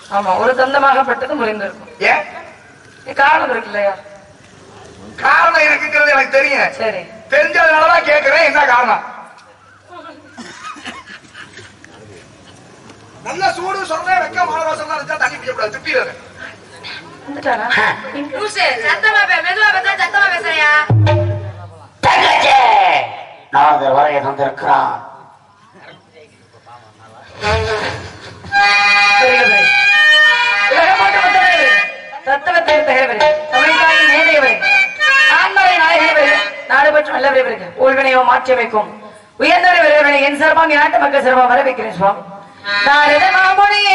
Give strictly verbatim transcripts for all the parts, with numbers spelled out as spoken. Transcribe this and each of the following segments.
ஆமா, ஒரு தந்தமாகப்பட்டது முறிந்திருக்கும். ஏன் காரணம் இருக்கு இல்லையா? காரணம் இருக்குங்கிறது எனக்கு தெரியும். சரி, தெரிஞ்சதுனாலதான் கேட்கிறேன், என்ன காரணம்? நல்ல சூடு சொல்றேன், வெக்க மாலவாசம் இருந்தா தண்ணி பிடிக்கக்கூடாது, துப்பிடுறது. சத்தமா மெதுவா பேச, சத்தமா பேசுறியா? நாரதர் வரைய வந்திருக்கிறான். ஊழ்வினையோ மாற்றி வைக்கும் உயர்ந்தவரை வருவர்களை என் சிறப்பாக நாட்டு மக்கள் சிறப்பாக வர வைக்கிறேன் சுவாமி. நாரத மாமுனியே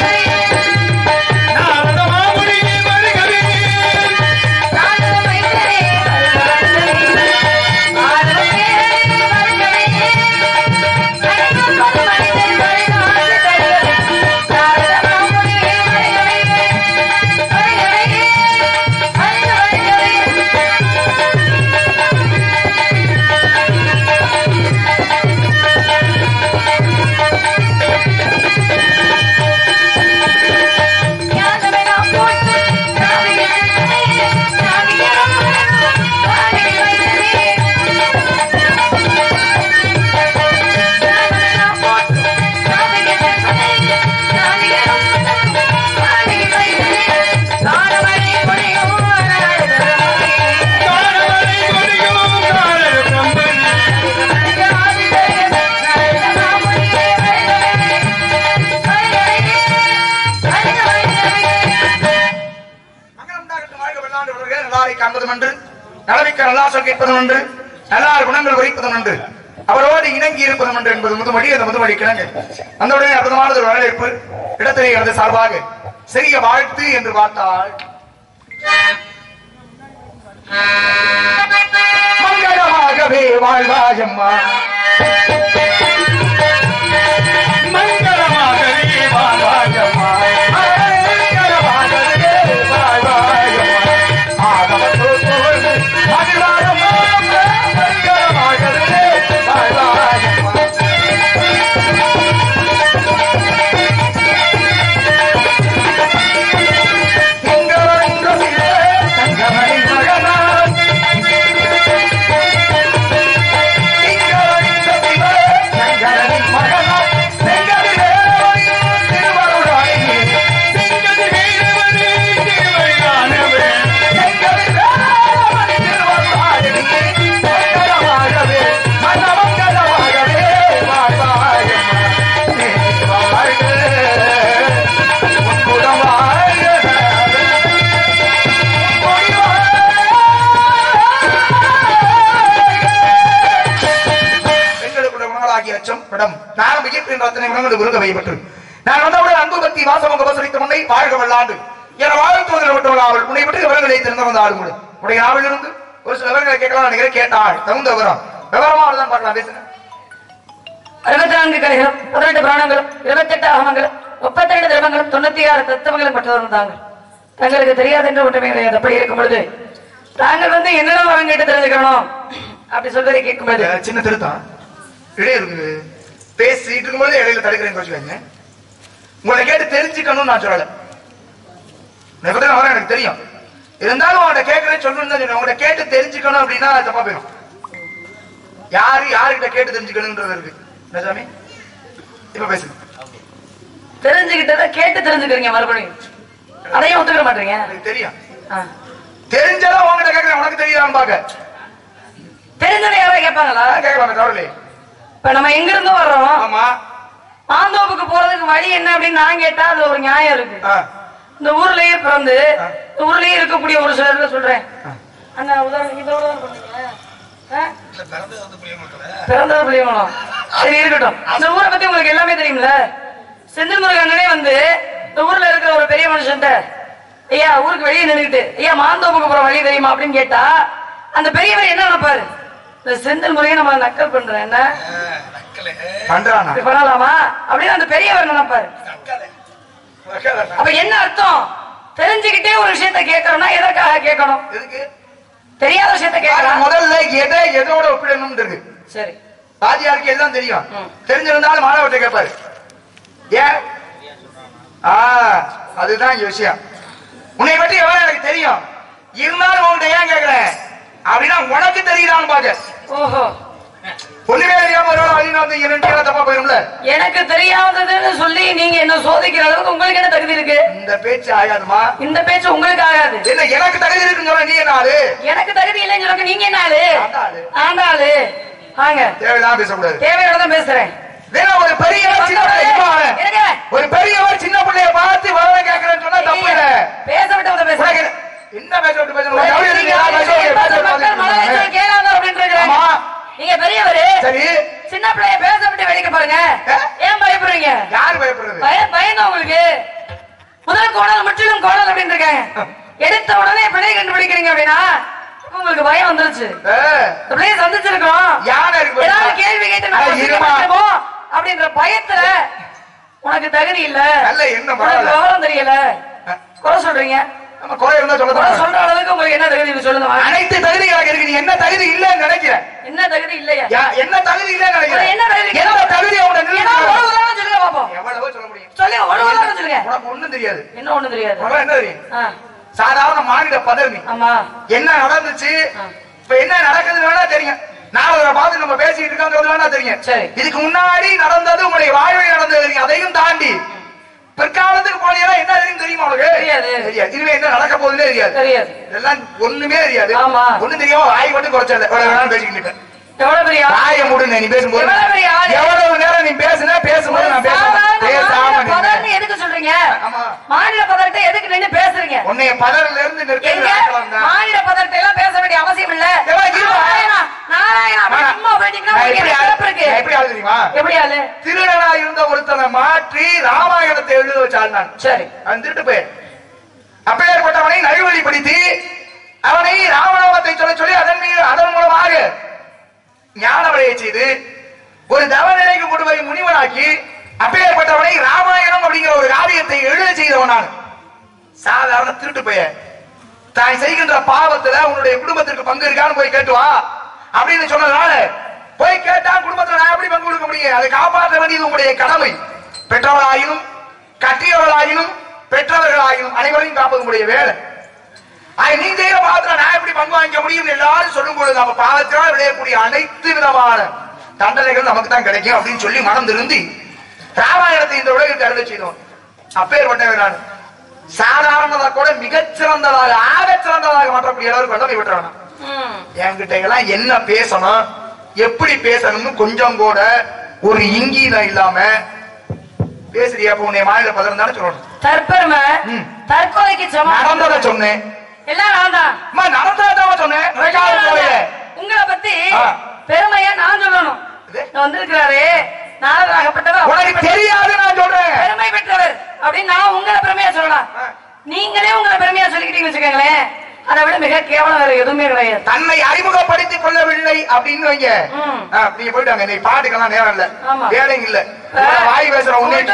நல்லார் குணங்கள் உரைப்பதும் நன்று, அவரோடு இணங்கி இருப்பதும் நன்று என்பது முதுமொழி. அந்த முதுமொழி கிழங்கு அந்த உடனே அற்புதமானது ஒரு வரவேற்பு இடத்திலே எனது சார்பாக சிறிய வாழ்த்து என்று பார்த்தால், மங்களமாகவே வாழ்வாயம்மா, மங்களமாகவே வாழ்வாயம்மா, நான் வந்தவுடன் அன்பு பக்தி வாசமுக வசரித்த முன்னை வாழ்க வல்லாண்டு என வாழ்த்துவதில் விட்டுள்ளாள். உன்னை விட்டு விவரங்களை தெரிந்து வந்த ஆள் கூட உடைய நாவில் இருந்து ஒரு சில விவரங்களை கேட்கலாம் நினைக்கிறேன். கேட்டாள் தகுந்த விவரம் விவரமானதான் பார்க்கலாம். பேசுங்க. அறுபத்தி நான்கு கலைகளும் பதினெட்டு புராணங்களும் இருபத்தி எட்டு ஆகமங்களும் முப்பத்தி ரெண்டு திரவங்களும் தொண்ணூத்தி ஆறு தத்துவங்களும் பெற்றவரும் தாங்கள். தங்களுக்கு தெரியாது என்று ஒன்றுமே கிடையாது. அப்படி இருக்கும் பொழுது தாங்கள் வந்து என்னென்ன அவங்க கிட்ட தெரிஞ்சுக்கணும் அப்படி சொல்றதை கேட்கும்போது சின்ன திருத்தம் இடையே பேசிட்டு இருக்கும்போது இடையில தடுக்கிறேன். உங்களை கேட்டு தெரிஞ்சுக்கணும்னு நான் சொல்லல, எனக்கு தெரியும். இருந்தாலும் அவங்கள்ட்ட கேட்கறேன்னு சொல்லணும். உங்களை கேட்டு தெரிஞ்சுக்கணும் அப்படின்னா தப்பா போயிடும். யாரு யாருக்கிட்ட கேட்டு தெரிஞ்சுக்கணும்ன்றது இருக்கு. சாமி இப்ப பேசுங்க. தெரிஞ்சுக்கிட்டத கேட்டு தெரிஞ்சுக்கிறீங்க, மறுபடியும் அதையும் ஒத்துக்க மாட்டீங்க. எனக்கு தெரியும், தெரிஞ்சாலும் உங்ககிட்ட கேட்கறேன். உனக்கு தெரியாதான்னு பாக்க தெரிஞ்சதை யாராவது கேட்பாங்களா? கேட்கலாம் தவறு. இப்ப நம்ம எங்க இருந்து வர்றோம், ஆமா மாந்தோப்புக்கு போறதுக்கு வழி என்ன அப்படின்னு நான் கேட்டா அது ஒரு நியாயம் இருக்கு. இந்த ஊர்லயே பிறந்து இந்த ஊர்லயே இருக்கக்கூடிய ஒரு சிலர் சொல்றேன். அண்ணா உதாரணம் இதோட பிறந்தது புளியங்குளம். சரி இருக்கட்டும். இந்த ஊரை பத்தி உங்களுக்கு எல்லாமே தெரியும்ல. செந்தில் முருகன் அண்ணனே வந்து இந்த ஊர்ல இருக்கிற ஒரு பெரிய மனுஷன் ஐயா ஊருக்கு வெளியே நின்றுட்டு ஐயா மாந்தோப்புக்கு போற வழி தெரியுமா அப்படின்னு கேட்டா அந்த பெரியவர் என்ன நினைப்பாரு? இந்த செந்தில் முருகன் நம்ம நக்கல் பண்றேன் என்ன பண்ணலாமா அப்படின்னு அந்த பெரியவர் நினைப்பாரு. அப்ப என்ன அர்த்தம்? தெரிஞ்சுக்கிட்டே ஒரு விஷயத்த கேட்கறோம்னா எதற்காக கேட்கணும்? தெரியாத விஷயத்த கேட்கலாம். முதல்ல எதை எதோட ஒப்பிடணும் இருக்கு. சரி, பாதியாருக்கு எல்லாம் தெரியும். தெரிஞ்சிருந்தாலும் மாணவர்கிட்ட கேட்பாரு. ஏன் ஆ, அதுதான் இங்க விஷயம். உன்னை பற்றி எவ்வளவு எனக்கு தெரியும், இருந்தாலும் உங்கள்கிட்ட ஏன் கேக்குறேன் அப்படின்னா உனக்கு தெரியுதான்னு பாக்க. ஓஹோ, ஒண்ணுமே தெரியாம ஒரு வழியில வந்து இரண்டு தப்பா போயிரும்ல. எனக்கு தெரியாததுன்னு சொல்லி நீங்க என்ன சோதிக்கிற அளவுக்கு உங்களுக்கு என்ன தகுதி இருக்கு? இந்த பேச்சு ஆகாதுமா. இந்த பேச்சு உங்களுக்கு ஆகாது. என்ன எனக்கு தகுதி இருக்குன்னு சொல்ல நீ என்ன ஆளு? எனக்கு தகுதி இல்லைன்னு சொல்ல நீங்க என்ன ஆளு? ஆண்டாளு. ஆண்டாளு. வாங்க, தேவைதான் பேசக்கூடாது. தேவையோடதான் பேசுறேன். ஒரு பெரியவர் சின்ன பிள்ளை, ஒரு பெரியவர் சின்ன பிள்ளைய பார்த்து வர கேட்கிறேன்னு சொன்னா தப்பு இல்ல. பேச விட்டு பேசுறேன். என்ன பேச விட்டு பேசணும்? நீங்க பெரியவரு, சரி, சின்ன பிள்ளைய பேச விட்டு வேடிக்கை பாருங்க. ஏன் பயப்படுறீங்க? யாரு பயப்படுறது? பயந்து உங்களுக்கு முதல் கோணல் முற்றிலும் கோணல் அப்படின்னு இருக்காங்க. எடுத்த உடனே பிள்ளை கண்டுபிடிக்கிறீங்க அப்படின்னா உங்களுக்கு பயம் வந்துருச்சு. பிள்ளைய சந்திச்சிருக்கோம், ஏதாவது கேள்வி கேட்டு அப்படின்ற பயத்துல உனக்கு தகுதி இல்ல, என்ன விவரம் தெரியல, குறை சொல்றீங்க. சொல்ற அளவுக்கு உங்களுக்கு என்ன தகுதி சொல்லுங்க. அனைத்து தகுதிகளாக இருக்கு. நீ என்ன தகுதி இல்லன்னு நினைக்கிற? என்ன தகுதி இல்லையா? என்ன தகுதி இல்லன்னு நினைக்கிற? என்ன தகுதி? என்ன தகுதி? ஒரு உதாரணம் சொல்லுங்க பாப்போம். எவ்வளவோ சொல்ல முடியும். சொல்லுங்க, ஒரு உதாரணம் சொல்லுங்க. உனக்கு ஒண்ணும் தெரியாது. என்ன ஒண்ணும் தெரியாது? என்ன தெரியும்? சாதாரண மாநில பதவி. ஆமா, என்ன நடந்துச்சு, இப்ப என்ன நடக்குது வேணா தெரியும். நாலு பார்த்து நம்ம பேசிட்டு இருக்கோம் வேணா தெரியும். சரி, இதுக்கு முன்னாடி நடந்தது உங்களுடைய வாழ்வில் நடந்தது தெரியும். அதையும் தாண்டி பிற்காலத்துக்கு போனீங்கன்னா என்ன தெரியும் தெரியுமா? உங்களுக்கு தெரியாது. தெரியாது. இனிமே என்ன நடக்க போகுதுன்னே தெரியாது. தெரியாது. இதெல்லாம் ஒண்ணுமே தெரியாது. ஆமா, ஒண்ணும் தெரியாம வாய் மட்டும் குறைச்சல பேசிக்கிட்டு எவ்வளவு பெரிய வாய மூடுன நீ பேசும்போது எவ்வளவு நேரம் நீ பேசுன பேசும்போது நான் பேசாம எதுக்கு சொல்றீங்க? மாநில பதத்தை எதுக்கு நின்று பேசுறீங்க? உன்னைய பதவில இருந்து நிறுத்த மாநில பதத்தை எல்லாம் பேச வேண்டிய அவசியம் இல்ல. திருடனா இருந்த ஒருத்தனை மாற்றி ராமாயணத்தை எழுத வச்சாள் நான். சரி, அவன் திருட்டு போய் அப்பேற்பட்டவனை நல்வழிப்படுத்தி அவனை ராமநாமத்தை சொல்ல சொல்லி அதன் மீது அதன் மூலமாக ஞானவடைய செய்து ஒரு தவநிலைக்கு கொண்டு போய் முனிவனாக்கி அப்பேற்பட்டவனை ராமாயணம் அப்படிங்கிற ஒரு காவியத்தை எழுத செய்தவன் நான். சாதாரண திருட்டு போய தான் செய்கின்ற பாவத்துல உன்னுடைய குடும்பத்திற்கு பங்கு இருக்கான்னு போய் கேட்டுவா அப்படின்னு சொன்னதுனால போய் கேட்டா குடும்பத்துல நான் எப்படி பங்கு கொடுக்க முடியும்? அதை காப்பாற்ற வேண்டியது உங்களுடைய கடமை. பெற்றவர்களாயினும் கட்டியவர்களாயினும் பெற்றவர்களாயினும் அனைவரையும் காப்பது உங்களுடைய வேலை. நீ செய்யற பாவத்துல நான் எப்படி பங்கு வாங்கிக்க முடியும் எல்லாரும் சொல்லும் பொழுது நம்ம பாவத்தினால் விளையக்கூடிய அனைத்து விதமான தண்டனைகள் நமக்கு தான் கிடைக்கும் அப்படின்னு சொல்லி மனம் திருந்தி ராமாயணத்தை இந்த உலகிற்கு அருளை செய்தோம். அப்பேற்பட்டவர் நான் சாதாரணதாக கூட மிகச்சிறந்ததாக ஆக சிறந்ததாக மாற்றக்கூடிய அளவுக்கு வல்லமை பெற்றவன். என்கிட்ட எல்லாம் என்ன பேசணும் எப்படி பேசணும்னு கொஞ்சம் கூட ஒரு இங்கீதம் இல்லாம பேசுறியா? உன்னை மாநில பதம் தானே சொல்லணும். தற்பெருமை தற்கொலைக்கு நடந்ததை சொன்னேன். எல்லாம் நான் நடந்ததான் சொன்னேன். உங்களை பத்தி பெருமையா நான் சொல்லணும். வந்திருக்கிறாரு நாரதராகப்பட்டவர் உனக்கு தெரியாது நான் சொல்றேன். பெருமை பெற்றவர் அப்படின்னு நான் உங்களை பெருமையா சொல்லலாம். நீங்களே உங்களை பெருமையா சொல்லிக்கிட்டீங்கன்னு வச்சுக்கோங்களேன், அதை விட மிக கேவலம் வேற எதுவுமே கிடையாது. தன்னை அறிமுகப்படுத்திக் கொள்ளவில்லை அப்படின்னு வைங்க. நீங்க போயிட்டாங்க, இன்னைக்கு பாட்டுக்கெல்லாம் நேரம் இல்ல, வேலைங்க இல்ல, வாய் பேசுற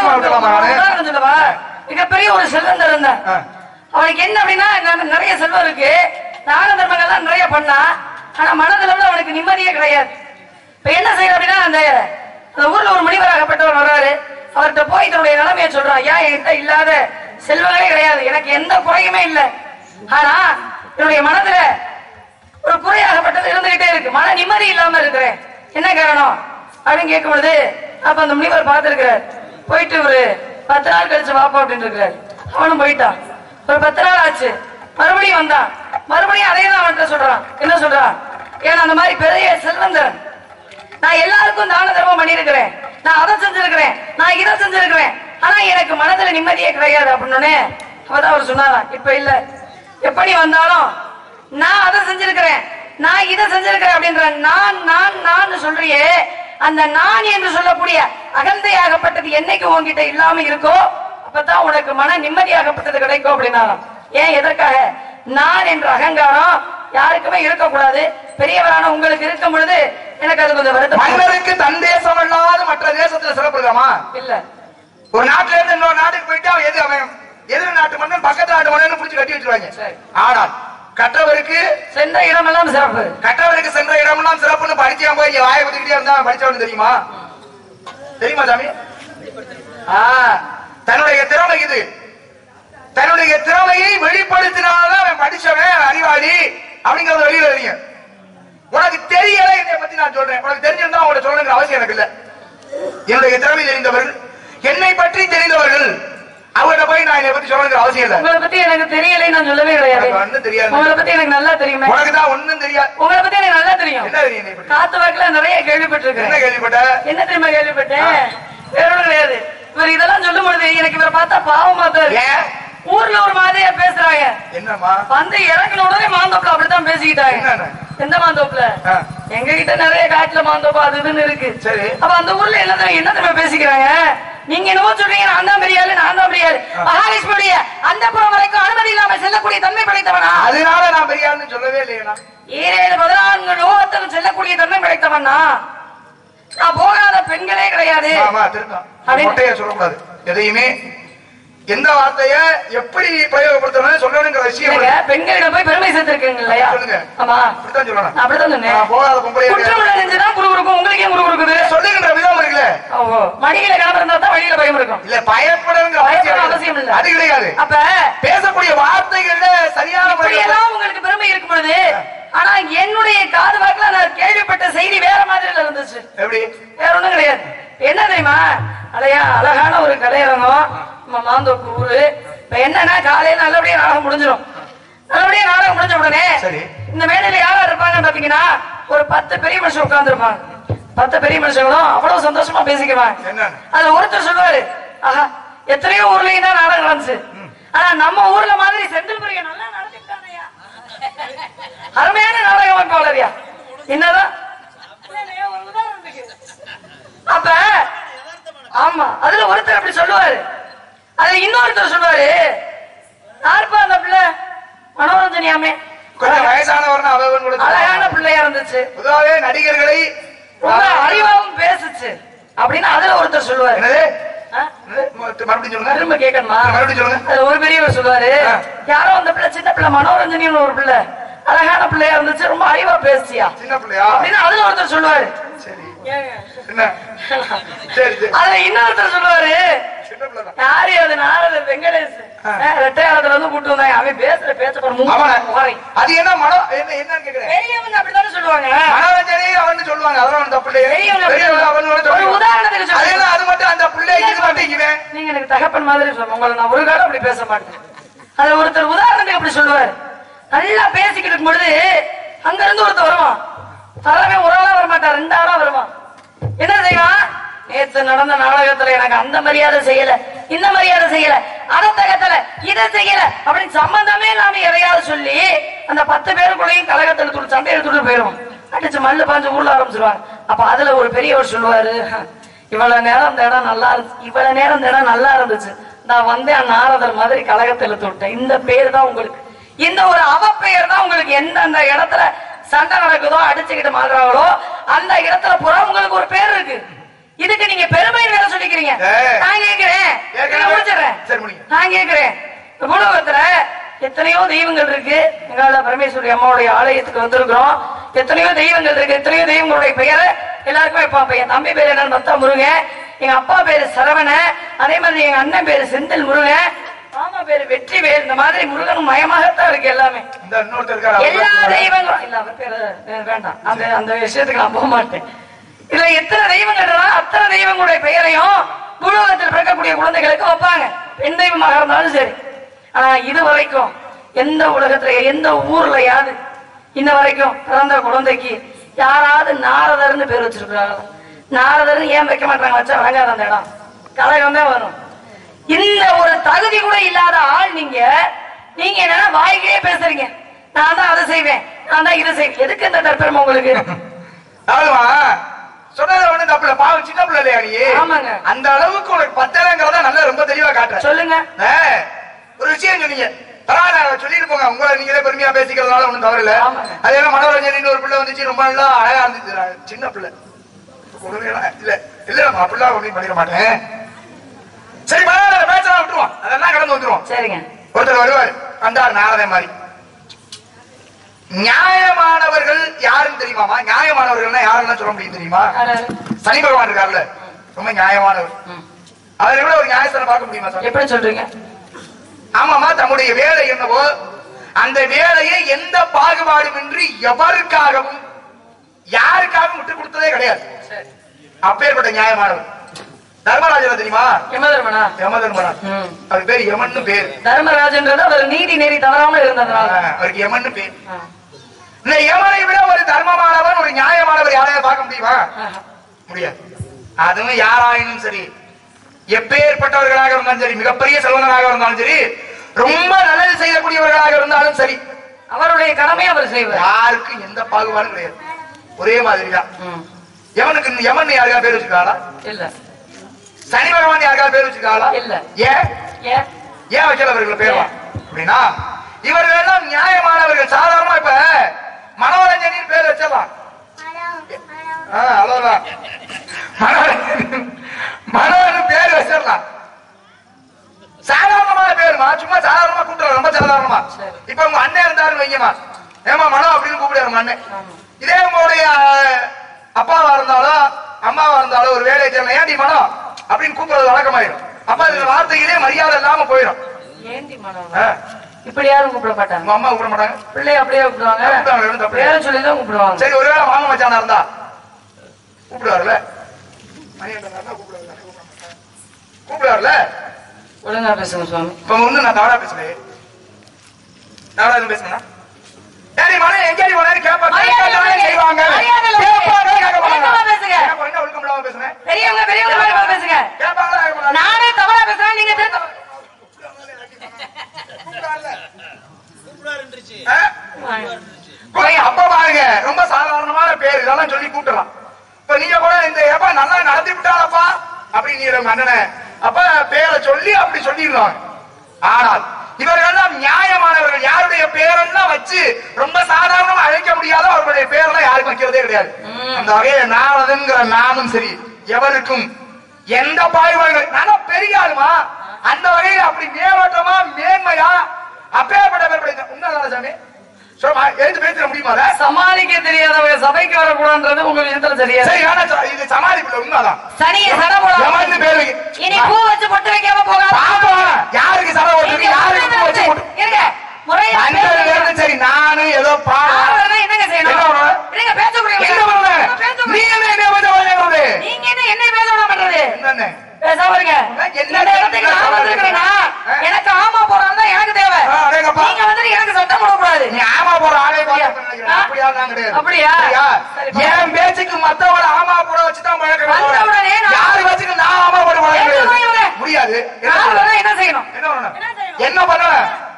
சொல்லவா? மிகப்பெரிய ஒரு செல்வந்தர் இருந்தா. அவனுக்கு என்ன அப்படின்னா நிறைய செல்வம் இருக்கு, தான தர்மங்கள்லாம் நிறைய பண்ணா, ஆனா மனதுல விட அவனுக்கு நிம்மதியே கிடையாது. இப்ப என்ன செய்யற அப்படின்னா அந்த ஊர்ல ஒரு முனிவராகப்பட்டவர் வர்றாரு. அவர்கிட்ட போய் தன்னுடைய நிலைமையை சொல்றான். ஏன் என்கிட்ட இல்லாத செல்வங்களே கிடையாது, எனக்கு எந்த குறையுமே இல்லை, ஆனா என்னுடைய மனதுல ஒரு குறையாகப்பட்டது இருந்துகிட்டே இருக்கு, மன நிம்மதி இல்லாம இருக்கிறேன், என்ன காரணம் அப்படின்னு கேட்கும் பொழுது அப்ப அந்த முனிவர் பார்த்திருக்கிறார். போயிட்டு ஒரு பத்து நாள் கழிச்சு வாப்பா அப்படின்னு இருக்கிறார். அவனும் போயிட்டான். ஒரு பத்து நாள் ஆச்சு, மறுபடியும் வந்தான். மறுபடியும் அதே தான் அவன்கிட்ட சொல்றான். என்ன சொல்றான்? ஏன்னா அந்த மாதிரி பெரிய செல்வந்தன், நான் எல்லாருக்கும் தான தர்மம் பண்ணிருக்கிறேன், நான் அதை செஞ்சிருக்கிறேன், நான் இதை செஞ்சிருக்கிறேன், ஆனா எனக்கு மனதுல நிம்மதியே கிடையாது அப்படின்னு அவதான் அவர் சொன்னாராம். இப்ப இல்ல, எப்படி வந்தாலும் நான் அதை செஞ்சிருக்கிறேன், நான் இதை செஞ்சிருக்கிறேன் அப்படின்ற நான் நான் நான் சொல்றியே, அந்த நான் என்று சொல்லக்கூடிய அகந்தையாகப்பட்டது என்னைக்கு உங்ககிட்ட இல்லாம இருக்கோ அப்பதான் உனக்கு மன நிம்மதியாகப்பட்டது கிடைக்கும் அப்படின்னாலும். ஏன் எதற்காக? நான் என்ற அகங்காரம் யாருக்குமே இருக்கக்கூடாது. பெரியவரான உங்களுக்கு இருக்கும் பொழுது எனக்கு அது கொஞ்சம் வருத்தம். மன்னருக்கு தன் தேசம் அல்லாத மற்ற தேசத்துல சிறப்புமா இல்ல. ஒரு நாட்டுல இருந்து இன்னொரு நாட்டுக்கு போயிட்டு அவன் எது அவன் எதிர் நாட்டு மன்னன் பக்கத்து நாட்டு மன்னன் பிடிச்சு கட்டி வச்சிருவாங்க. ஆனால் கற்றவருக்கு சென்ற இடமெல்லாம் சிறப்பு, கற்றவருக்கு சென்ற இடமெல்லாம் சிறப்புன்னு படிச்சவன் போய் வாயை ஊத்திக்கிட்டே இருந்தா படிச்சவனு தெரியுமா? தெரியுமா சாமி? தன்னுடைய திறமை இது. தன்னுடைய திறமையை வெளிப்படுத்தினால்தான் அவன் படிச்சவன் அறிவாளி அப்படிங்கறது வெளியில வரீங்க. உனக்கு தெரியல என்னை பத்தி நான் சொல்றேன். உனக்கு தெரிஞ்சிருந்தா அவங்கள சொல்லணுங்கிற அவசியம் எனக்கு இல்ல. என்னுடைய திறமை தெரிந்தவர்கள், என்னை பற்றி தெரிந்தவர்கள், அவர்கிட்ட போய் நான் என்னை பத்தி சொல்லணுங்கிற அவசியம் இல்ல. உங்களை பத்தி எனக்கு தெரியலை நான் சொல்லவே கிடையாது. ஒன்னும் தெரியாது. உங்களை பத்தி எனக்கு நல்லா தெரியும். உனக்கு தான் ஒன்னும் தெரியாது. உங்களை பத்தி எனக்கு நல்லா தெரியும். என்ன தெரியும்? என்னை பத்தி காத்து வாக்குல நிறைய கேள்விப்பட்டிருக்கேன். என்ன கேள்விப்பட்ட? என்ன தெரியுமா கேள்விப்பட்டேன்? வேற ஒண்ணும் கிடையாது. இவர் இதெல்லாம் சொல்லும் பொழுது எனக்கு இவரை பார்த்தா பாவமா தான் இருக்கு. ஊர்ல ஒரு மாதிரியா பேசுறாங்க. என்னமா வந்து இறங்கின உடனே மாந்தோப்புல அப்படித்தான் பேசிக்கிட்டாங்க. எந்த மாந்தோப்புல? எங்க கிட்ட நிறைய காட்டுல மாந்தோப்பு அது இதுன்னு இருக்கு. சரி, அப்ப அந்த ஊர்ல என்ன என்ன தெரியுமா பேசிக்கிறாங்க? நீங்க என்னமோ சொல்றீங்க நான் தான் பெரியாளு நான் தான் பெரியாளு. மகாலட்சுமியுடைய அந்த புறம் வரைக்கும் அனுமதி இல்லாம செல்லக்கூடிய தன்மை படைத்தவனா? அதனால நான் பெரியாளுன்னு சொல்லவே இல்லையா? ஏழு பதினான்கு லோகத்தில் செல்லக்கூடிய தன்மை படைத்தவனா? நான் போகாத பெண்களே கிடையாது. சொல்லக்கூடாது எதையுமே. எந்த வார்த்தைய எப்படி பிரயோகப்படுத்தணும் சொல்லணுங்கிற விஷயம். பெண்களிடம் போய் பெருமை சேர்த்திருக்கீங்க இல்லையா? சொல்லுங்க. ஆமா அப்படித்தான் சொல்லணும். அப்படித்தான் சொன்னேன். போகாத பொம்பளை குற்றம் நினைஞ்சுதான் குரு இருக்கும். உங்களுக்கு ஏன் குரு இருக்குது? சொல்லுகின்ற விதம் இருக்குல்ல. ஓஹோ, மடியில கிளம்ப இருந்தா தான் வழியில பயம் இருக்கும். இல்ல பயப்படுங்கிற அவசியம் இல்ல. அது கிடையாது. அப்ப பேசக்கூடிய வார்த்தைகள்ல சரியான முறையெல்லாம் உங்களுக்கு பெருமை இருக்கும் பொழுது, ஆனா என்னுடைய காது வாக்குல நான் கேள்விப்பட்ட செய்தி வேற மாதிரி இருந்துச்சு. எப்படி? வேற ஒண்ணும் கிடையாது. என்ன தெரியுமா? அலையா அழகான ஒரு கலையரங்கம் மாந்தோப்பு ஊரு. இப்ப என்னன்னா காலையில நல்லபடியா நாடகம் முடிஞ்சிடும். நல்லபடியா நாடகம் முடிஞ்ச உடனே இந்த மேடையில யாரா இருப்பாங்கன்னு பாத்தீங்கன்னா ஒரு பத்து பெரிய மனுஷன் உட்கார்ந்து இருப்பாங்க. பத்து பெரிய மனுஷங்களும் அவ்வளவு சந்தோஷமா பேசிக்குவாங்க. அதுல ஒருத்தர் சொல்லுவாரு, ஆஹா எத்தனையோ ஊர்லயும் தான் நாடகம் நடந்துச்சு, ஆனா நம்ம ஊர்ல மாதிரி செந்தில் முருகன் நல்லா நடத்திட்டானையா, அருமையான நாடகம் அமைப்பாளரியா. என்னதான் அப்ப ஆமா அதுல ஒருத்தர் அப்படி சொல்லுவாரு. அதுல இன்னொருத்தர் சொல்லுவாரு, யாருப்பா அந்த பிள்ளை மனோரஞ்சனியாமே கொஞ்சம் வயசானவர் அழகான பிள்ளையா இருந்துச்சு, பொதுவாகவே நடிகர்களை ரொம்ப அறிவாவும் பேசுச்சு அப்படின்னு அதுல ஒருத்தர் சொல்லுவாரு. திரும்ப கேட்கணுமா? அதுல ஒரு பெரியவர் சொல்லுவாரு, யாரோ அந்த பிள்ளை சின்ன பிள்ளை மனோரஞ்சனின்னு ஒரு பிள்ளை அழகான பிள்ளையா இருந்துச்சு, ரொம்ப அறிவா பேசியா சின்ன பிள்ளையா அப்படின்னு அதுல ஒருத்தர் சொல்லுவாரு. அதுல இன்னொருத்தர் சொல்லுவாரு, யாரு அது நாரத வெங்கடேஷ் ரெட்டையாளத்துல வந்து கூட்டு வந்தாங்க, அவன் பேசுற பேச்ச அது என்ன மனம் என்னன்னு கேக்குறேன். பெரியவங்க அப்படித்தானே சொல்லுவாங்க, மனோரஞ்சனி அவன் சொல்லுவாங்க. அதெல்லாம் தப்பு இல்லையா? உதாரணத்துக்கு அது மட்டும் அந்த பிள்ளை நீங்க எனக்கு தகப்பன் மாதிரி சொல்லுங்க, உங்களை நான் ஒரு காலம் அப்படி பேச மாட்டேன். அதுல ஒருத்தர் உதாரணத்துக்கு அப்படி சொல்லுவாரு. நல்லா பேசிக்கிட்டு இருக்கும் பொழுது அங்க இருந்து ஒருத்தர் வருவான். தலைமை ஒரு ஆளா வரமாட்டான், ரெண்டு ஆளா வருவான். என்ன செய்வான்? நேற்று நடந்த நாடகத்துல எனக்கு அந்த மரியாதை செய்யல, இந்த மரியாதை செய்யல, அனத்தகத்துல இதை செய்யல அப்படின்னு சம்பந்தமே இல்லாம எதையாவது சொல்லி அந்த பத்து பேருக்குள்ளையும் கழகத்துல துடு சண்டை எடுத்துட்டு போயிடும். அடிச்சு மல்லு பாஞ்சு ஊர்ல ஆரம்பிச்சிருவாங்க. அப்ப அதுல ஒரு பெரியவர் சொல்லுவாரு, இவ்வளவு நேரம் இந்த இடம் நல்லா இருந்துச்சு, இவ்வளவு நேரம் இந்த இடம் நல்லா இருந்துச்சு, நான் வந்தேன் நாரதர் மாதிரி கழகத்துல தொட்டேன். இந்த பேர் தான் உங்களுக்கு, இந்த ஒரு அவ பெயர் தான் உங்களுக்கு. எந்தெந்த இடத்துல சண்டை நடக்குதோ அடிச்சுக்கிட்டு மாறுறாங்களோ அந்த இடத்துல புற உங்களுக்கு ஒரு பேர் இருக்கு. இதுக்கு நீங்க பெருமை வேற சொல்லிக்கிறீங்க. நான் கேட்கிறேன், நான் கேட்கிறேன், பூலோகத்துல எத்தனையோ தெய்வங்கள் இருக்கு. எங்களால பரமேஸ்வரி அம்மாவுடைய ஆலயத்துக்கு வந்திருக்கிறோம். எத்தனையோ தெய்வங்கள் இருக்கு, எத்தனையோ தெய்வங்களுடைய பெயரை எல்லாருக்குமே வைப்பான். என் தம்பி பேர் என்னன்னு பார்த்தா முருகன், எங்க அப்பா பேரு சரவண, அதே மாதிரி எங்க அண்ணன் பேரு செந்தில் முருகன், மாமா பேரு வெற்றி வேல். இந்த மாதிரி முருகன் மயமாகத்தான் இருக்கு எல்லாமே. எல்லா தெய்வங்களும் இல்ல அவர் பேரு வேண்டாம், அந்த அந்த விஷயத்துக்கு நான் போக மாட்டேன். இதுல எத்தனை தெய்வங்கள் அத்தனை தெய்வங்களுடைய பெயரையும் பூலோகத்தில் பிறக்கக்கூடிய குழந்தைகளுக்கு வைப்பாங்க, பெண் தெய்வமாக இருந்தாலும் சரி. ஆனா இது வரைக்கும் எந்த உலகத்துல எந்த ஊர்ல யாது இன்ன வரைக்கும் பிறந்த குழந்தைக்கு யாராவது நாரதர்னு பேர் வச்சிருக்கிறாங்க? நாரதர்னு ஏன் வைக்க மாட்டாங்க? வச்சா வழங்காத அந்த இடம் கலகம் தான் வரும். இந்த ஒரு தகுதி கூட இல்லாத ஆள் நீங்க. நீங்க என்னன்னா வாய்க்கே பேசுறீங்க, நான் தான் அதை செய்வேன், நான் தான் இதை செய்வேன். எதுக்கு இந்த தற்பெருமை உங்களுக்கு? சொன்னதை ஒண்ணு தப்புல, பாவம் சின்ன பிள்ளை இல்லையா நீ? ஆமாங்க. அந்த அளவுக்கு உனக்கு பத்தலங்கிறத நல்லா ரொம்ப தெளிவா காட்டுற. சொல்லுங்க. ஒரு விஷயம் சொன்னீங்க, பரவாயில்ல சொல்லிட்டு போங்க, உங்களை நீங்களே பெருமையா பேசிக்கிறதுனால ஒண்ணும் தவறு இல்ல. அதே மனோரஞ்சன் ஒரு பிள்ளை வந்துச்சு, ரொம்ப நல்லா அழகா இருந்துச்சு, சின்ன பிள்ளை இல்ல இல்ல அப்படிலாம் ஒன்றும் பண்ணிட மாட்டேன். சரி பரவாயில்ல, பேசலாம் விட்டுருவோம், அதெல்லாம் கடந்து வந்துருவோம். சரிங்க. ஒருத்தர் வருவார், வந்தார் நாரதே மாதிரி. நியாயமானவர்கள் யாருன்னு தெரியுமாமா? நியாயமானவர்கள் யாருன்னு சொல்ல முடியும் தெரியுமா? சனி பகவான் இருக்காருல்ல, ரொம்ப நியாயமானவர். அவரை விட ஒரு நியாயஸ்தானம் பார்க்க முடியுமா சார்? எப்படி சொல்றீங்க? ஆமாமா, தம்முடைய வேலை என்னவோ அந்த வேலையை எந்த பாகுபாடுமின்றி எவருக்காகவும் யாருக்காகவும் விட்டு கொடுத்ததே கிடையாது. அப்பேற்பட்ட நியாயமானவர் தர்மராஜன் தெரியுமா? யமதர்மனா? யமதர்மனா, அவர் பேர் யமன்னு பேர். தர்மராஜன்றது அவர் நீதி நெறி தவறாம இருந்ததுனால அவருக்கு யமன்னு பேர். இந்த யமனை விட ஒரு தர்மமானவர் ஒரு நியாயமானவர் யாரையாவது பார்க்க முடியுமா? முடியாது. அதுவும் யாராயினும் சரி, எப்பேற்பட்டவர்களாக இருந்தாலும் சரி, மிகப்பெரிய செல்வந்தராக இருந்தாலும் சரி, ரொம்ப நல்லது செய்யக்கூடியவர்களாக இருந்தாலும் சரி, அவருடைய கடமையை அவர் செய்வார். யாருக்கும் எந்த பாகுபாடும் கிடையாது, ஒரே மாதிரிதான். யமனுக்கு யமன் யாருக்கா பேர் வச்சுக்காளா? இல்ல. சனி பகவான் யாருக்கா பேர் வச்சுக்காளா? இல்ல. ஏன் ஏன் வைக்கல அவர்கள் பேர் அப்படின்னா இவர்கள் எல்லாம் நியாயமானவர்கள். சாதாரணமா இப்ப மனோரஞ்சனின் பேர் வச்சிடலாம், அவ்வளவுதான். மனோரஞ்சன் பேர் வச்சிடலாம், சாதாரணமான பேருமா, சும்மா சாதாரணமா கூப்பிட்டு ரொம்ப சாதாரணமா. இப்ப உங்க அண்ணன் இருந்தாருன்னு வைங்கம்மா, ஏமா மனோ அப்படின்னு கூப்பிடுற அண்ணன். இதே உங்களுடைய அப்பாவா இருந்தாலும் அம்மாவா இருந்தாலும் ஒரு வேலையை செய்யலாம், ஏண்டி மனோ அப்படின்னு கூப்பிடுறது வழக்கமாயிடும். அப்ப இந்த வார்த்தையிலே மரியாதை இல்லாம போயிடும். ஏண்டி மனோ இப்படி யாரும் கூப்பிட மாட்டாங்க. உங்க அம்மா கூப்பிட மாட்டாங்க, பிள்ளைய அப்படியே கூப்பிடுவாங்க, பேரை சொல்லிதான் கூப்பிடுவாங்க. சரி, ஒருவேளை மாமா மச்சானா இருந்தா கூப்பிடுவாருல, கூப்பிடுவாருல. ஒழுங்கா பேசுங்க சுவாமி. இப்ப வந்து நான் தவறா பேசுறேன், தவறா எதுவும் பேசுனா சரி மன எங்கேயாடி போனாரு கேட்பாங்க, செய்வாங்க, பெரியவங்க பெரியவங்க பேசுங்க. நானே தவறா பேசுறேன், நீங்க அப்ப பாருங்க, ரொம்ப சாதாரணமான பேர், இதெல்லாம் சொல்லி கூட்டலாம். இப்ப நீங்க கூட இந்த எப்ப நல்லா நடத்தி விட்டாலப்பா அப்படின்னு அண்ணனை அப்ப பேரை சொல்லி அப்படி சொல்லிடுவாங்க. ஆனால் இவர்கள் நியாயமானவர்கள், யாருடைய பேரெல்லாம் வச்சு ரொம்ப சாதாரணமா அழைக்க முடியாத அவர்களுடைய பேரெல்லாம் யாருக்கும் வைக்கிறதே கிடையாது. அந்த வகையில நானுங்கிற நானும் சரி, எவருக்கும் எந்த பாய்வார்கள் நானும் பெரிய ஆளுமா, அந்த வகையில அப்படி மேலோட்டமா மேன்மையா அப்பேற்பட்ட பேர் உண்மைதான சாமி? எழுந்து பேச முடியுமா? சமாளிக்க தெரியாதவங்க சபைக்கு வரக்கூடாது உங்க விஷயத்துல சரியா? சரி, இது சமாளிக்கல, உண்மைதான். சனியை சடை போட பேரு இனி பூ வச்சு பொட்டு வைக்காம போகாது. யாருக்கு சடை போட்டு யாருக்கு பூ வச்சு பொட்டு முறையா சரி, நானும் ஏதோ பாடு என்னங்க செய்யணும்? நீங்க பேசக்கூடிய நீங்க என்ன என்ன பண்றது? நீங்க என்ன என்ன பேச பண்றது? என்ன எனக்கு ஆமா போறான் எனக்கு தேவை. நீங்க வந்து எனக்கு சட்டம் போடக்கூடாது. நீ ஆமா போற ஆளே அப்படியா? என் பேச்சுக்கு மத்தவங்கள ஆமா போட வச்சுதான் யாரு வச்சுக்கு நான் ஆமா போட முடியாது. என்ன செய்யணும்? என்ன பண்ண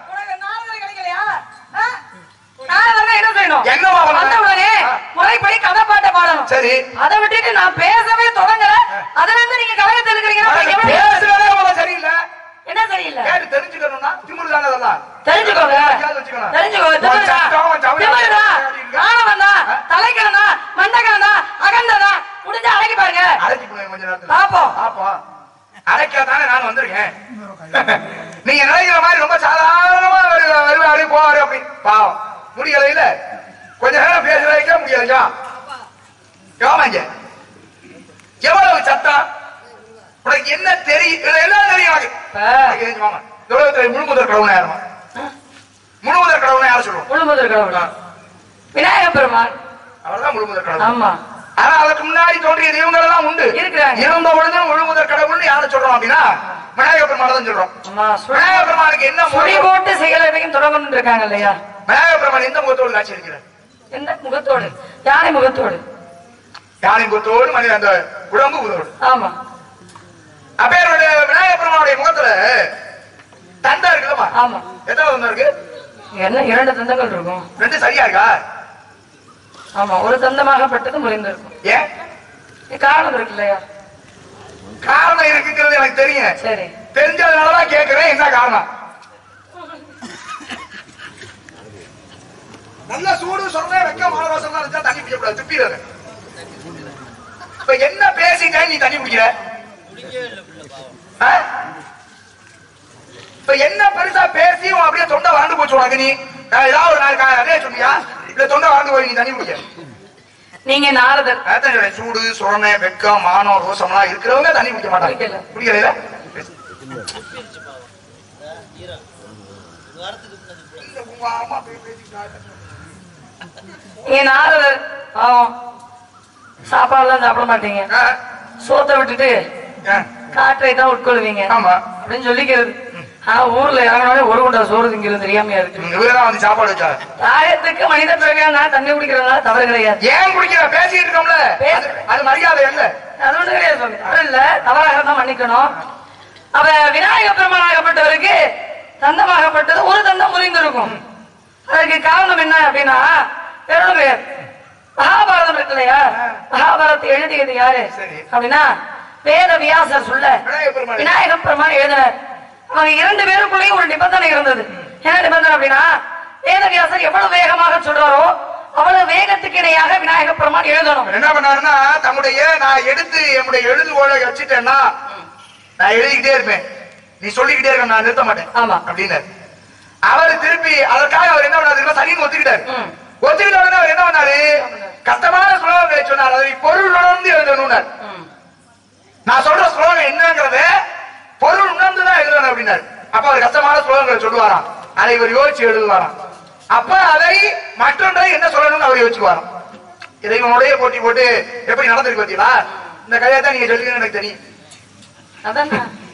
என்ன செய்யணும்? முறைப்படி கதை பாட்ட பாடணும். சரி, அதை விட்டுட்டு நான் பேசவே தொடங்கல, அதுல இருந்து நீங்க கவனத்தை இருக்கிறீங்க. சரியில்லை. என்ன சரியில்லை? தெரிஞ்சுக்கணும்னா திமிரு தானே அதெல்லாம். தெரிஞ்சுக்கோங்க, தெரிஞ்சுக்கோங்க. ஆனவந்தா தலைக்கணா மண்டக்கணா அகந்ததா முடிஞ்சா அடக்கி பாருங்க. அடக்கி கொஞ்ச நேரத்துல பாப்போம் பாப்போம். அடக்கத்தானே நான் வந்திருக்கேன். நீங்க நினைக்கிற மாதிரி ரொம்ப சாதாரணமா வருவாரு போவாரு அப்படி பாவம் முடியல. இல்ல கொஞ்ச நேரம் பேச வைக்க முடியலையா? யோமாங்க எவ்வளவு சத்தம் உனக்கு என்ன தெரியும்? எல்லாம் தெரியும். முழுமுதற் கடவுள் யாருமா? முழுமுதற் கடவுள் யாரும் சொல்லுவோம்? முழுமுதற் கடவுள் விநாயக பெருமான், அவர்தான் முழுமுதற் கடவுள். ஆமா. ஆனா அதுக்கு முன்னாடி தோன்றிய தெய்வங்கள் எல்லாம் உண்டு, இருந்த பொழுது முழுமுதற் கடவுள்னு யாரை சொல்றோம் அப்படின்னா விநாயக பெருமான் தான் சொல்றோம். விநாயக பெருமானுக்கு என்ன மொழி போட்டு செயலையும் தொடங்கணும் இருக்காங்க இல்லையா? விநாயக பெருமான் எந்த முகத்தோடு காட்சி இருக்கிறார்? எந்த முகத்தோடு? யானை முகத்தோடு. யானை முகத்தோடு மனித அந்த உடம்பு முகத்தோடு. ஆமா. அப்பேருடைய விநாயக பெருமானுடைய முகத்துல தந்தம் இருக்குல்லமா? ஆமா. எத்தனை தந்தம் இருக்கு? என்ன இரண்டு தந்தங்கள் இருக்கும். ரெண்டு சரியா இருக்கா? ஆமா, ஒரு தந்தமாகப்பட்டது முறிந்திருக்கும். ஏன் காரணம் இருக்கு இல்லையா? காரணம் இருக்குங்கிறது எனக்கு தெரியும். சரி, தெரிஞ்சதுனாலதான் கேட்கிறேன், என்ன காரணம்? நல்ல சூடு சொல்றேன், வெக்க மாலவாசம் இருந்தா தண்ணி குடிக்க கூடாது, துப்பிடுறது. இப்ப என்ன பேசிட்டே நீ தண்ணி குடிக்கிற? இப்ப என்ன பெருசா பேசி அப்படியே தொண்டை வறண்டு போச்சு உனக்கு? நீ ஏதாவது ஒரு நாள் அதே சொன்னியா? இல்ல தொண்டை வறண்டு போய் நீ தண்ணி குடிக்க? நீங்க நாரதர். அதான் சொல்றேன், சூடு சுரணை வெக்கம் மானம் ரோசம் எல்லாம் இருக்கிறவங்க தண்ணி குடிக்க மாட்டாங்க. குடிக்கல நீங்க நாரதர். ஆமாம், சாப்பாடுலாம் சாப்பிட மாட்டீங்க, சோத்தை விட்டுட்டு காற்றை தான் உட்கொள்வீங்க. ஆமா அப்படின்னு சொல்லிக்கிறது. ஆனா ஊர்ல இறங்கினாலே ஒரு குண்டா சோறு திங்கிறது தெரியாமையா இருக்கு. வந்து சாப்பாடு வச்சா தாயத்துக்கு மனித பிறவியா தண்ணி குடிக்கிறதுனால தவறு கிடையாது. ஏன் குடிக்கிற பேசிட்டு இருக்கோம்ல, அது மரியாதை இல்ல. அது ஒண்ணு கிடையாது சுவாமி, தவறு இல்ல, தவறாக தான் மன்னிக்கணும். அவ விநாயக பெருமானாகப்பட்டவருக்கு தந்தமாகப்பட்டது ஒரு தந்தம் முறிந்திருக்கும். அதுக்கு காரணம் என்ன அப்படின்னா வேற ஒண்ணும் கிடையாது. மகாபாரதம் இருக்கு இல்லையா, மகாபாரதத்தை எழுதியது யாரு அப்படின்னா வேத வியாசர் சொல்ல விநாயக பெருமான் எழுதினார். அவங்க இரண்டு பேருக்குள்ளேயும் ஒரு நிபந்தனை இருந்தது. என்ன நிபந்தனை அப்படின்னா வேதவியாசர் எவ்வளவு வேகமாக சொல்றாரோ அவ்வளவு வேகத்துக்கு இணையாக விநாயக பெருமான் எழுதணும். என்ன பண்ணாருன்னா தம்முடைய நான் எடுத்து என்னுடைய எழுதுகோலை வச்சுட்டேன்னா நான் எழுதிக்கிட்டே இருப்பேன், நீ சொல்லிக்கிட்டே இருக்க, நான் நிறுத்த மாட்டேன். ஆமா அப்படின்னு அவர் திருப்பி அதற்காக அவர் என்ன பண்ணாரு, சரின்னு ஒத்துக்கிட்டாரு. ஒத்துக்கிட்ட உடனே அவர் என்ன பண்ணாரு, கஷ்டமான ஸ்லோகங்களை சொன்னார். அதை பொருள் உணர்ந்து எழுதணும்னார். நான் சொல்ற ஸ்லோகம் என்னங்கிறத பொருள் உணர்ந்துதான் எழுதணும் அப்படின்னாரு. அப்ப அவர் கஷ்டமான ஸ்லோகங்களை சொல்லுவாராம், அதை இவர் யோசிச்சு எழுதுவாராம். அப்ப அதை மற்றொன்றை என்ன சொல்லணும்னு அவர் யோசிச்சுவாராம். இறைவனுடைய போட்டி போட்டு எப்படி நடந்திருக்கு பார்த்தீங்களா? இந்த கதையை தான் நீங்க சொல்லுங்க, எனக்கு தெரியும். அதான்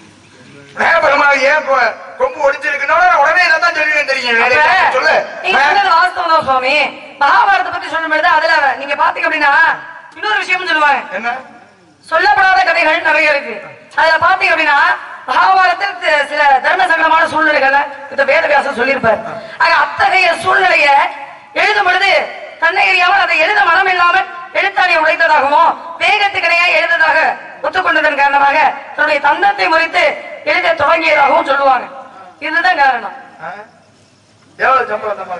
ஏன் கொம்பு ஒடிச்சிருக்குன்னா உடனே இதான் சொல்லுவேன் தெரியும். சொல்லு வாஸ்தவம் சுவாமி. மகாபாரதத்தை பத்தி சொல்லும் பொழுது அதுல நீங்க பாத்தீங்க அப்படின்னா இன்னொரு விஷயம் சொல்லுவாங்க. என்ன சொல்லப்படாத கதைகள் நிறைய இருக்கு. அதுல பாத்தீங்க அப்படின்னா மகாபாரதத்தில் சில தர்ம சங்கடமான சூழ்நிலைகளை இந்த வேதவியாசர் சொல்லியிருப்பார். அத்தகைய சூழ்நிலைய எழுதும் பொழுது தன்னை அறியாமல் அதை எழுத மனம் இல்லாமல் எழுத்தாணியை உடைத்ததாகவும் வேகத்துக்கிடையே எழுந்ததாக ஒத்துக்கொண்டதன் காரணமாக தன்னுடைய தந்தத்தை முறித்து எழுத தொடங்கியதாகவும் சொல்லுவாங்க. இதுதான் காரணம். எவ்வளவு சம்பளம்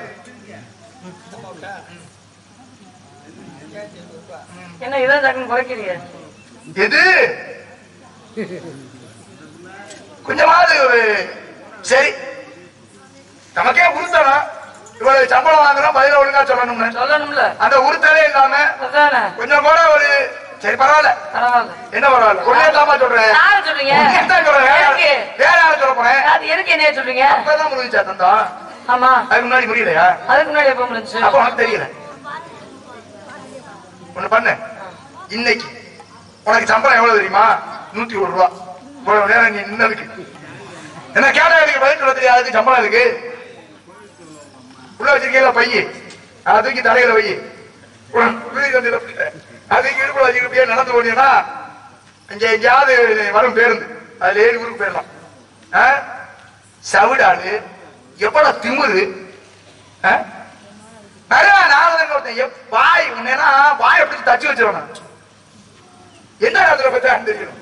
என்ன இதான் டக்குன்னு குறைக்கிறீங்க? எது கொஞ்சமாவது ஒரு சரி நமக்கே உறுத்தணும். இவ்வளவு சம்பளம் வாங்குறோம், பதில ஒழுங்கா சொல்லணும்னு சொல்லணும்ல. அந்த உறுத்தலே இல்லாம கொஞ்சம் கூட ஒரு சரி பரவாயில்ல பரவாயில்ல என்ன பரவாயில்ல ஒன்னே தாமா சொல்றேன். சொல்றீங்க வேற யாரும் சொல்ல போறேன். அது எதுக்கு என்ன சொல்றீங்க? அப்பதான் முடிஞ்சா தந்தா. ஆமா அதுக்கு முன்னாடி முடியலையா? அதுக்கு முன்னாடி எப்ப முடிஞ்சு? அப்ப உனக்கு தெரியல. ஒண்ணு பண்ணு, இன்னைக்கு உனக்கு சம்பளம் எவ்வளவு தெரியுமா? நூத்தி ஒரு ரூபா. இவ்வளவு நேரம் நீ நின்னதுக்கு என்ன கேட்டதுக்கு பதில் சொல்ல தெரியாது. சம்பளம் இருக்கு உள்ள வச்சிருக்கீங்களா பைய, அதை தூக்கி தலையில வை. அதுக்கு இடுப்புல வச்சுக்கிட்டே நடந்து போனீங்கன்னா இங்க எங்கேயாவது வரும் பேருந்து, அதுல ஏழு ஊருக்கு போயிடலாம். சவுடாடு எவ்வளவு திமுரு. வாய் உன்னா வாய் எப்படி தச்சு வச்சிருவேன். என்ன நேரத்துல பத்தி தெரியணும்.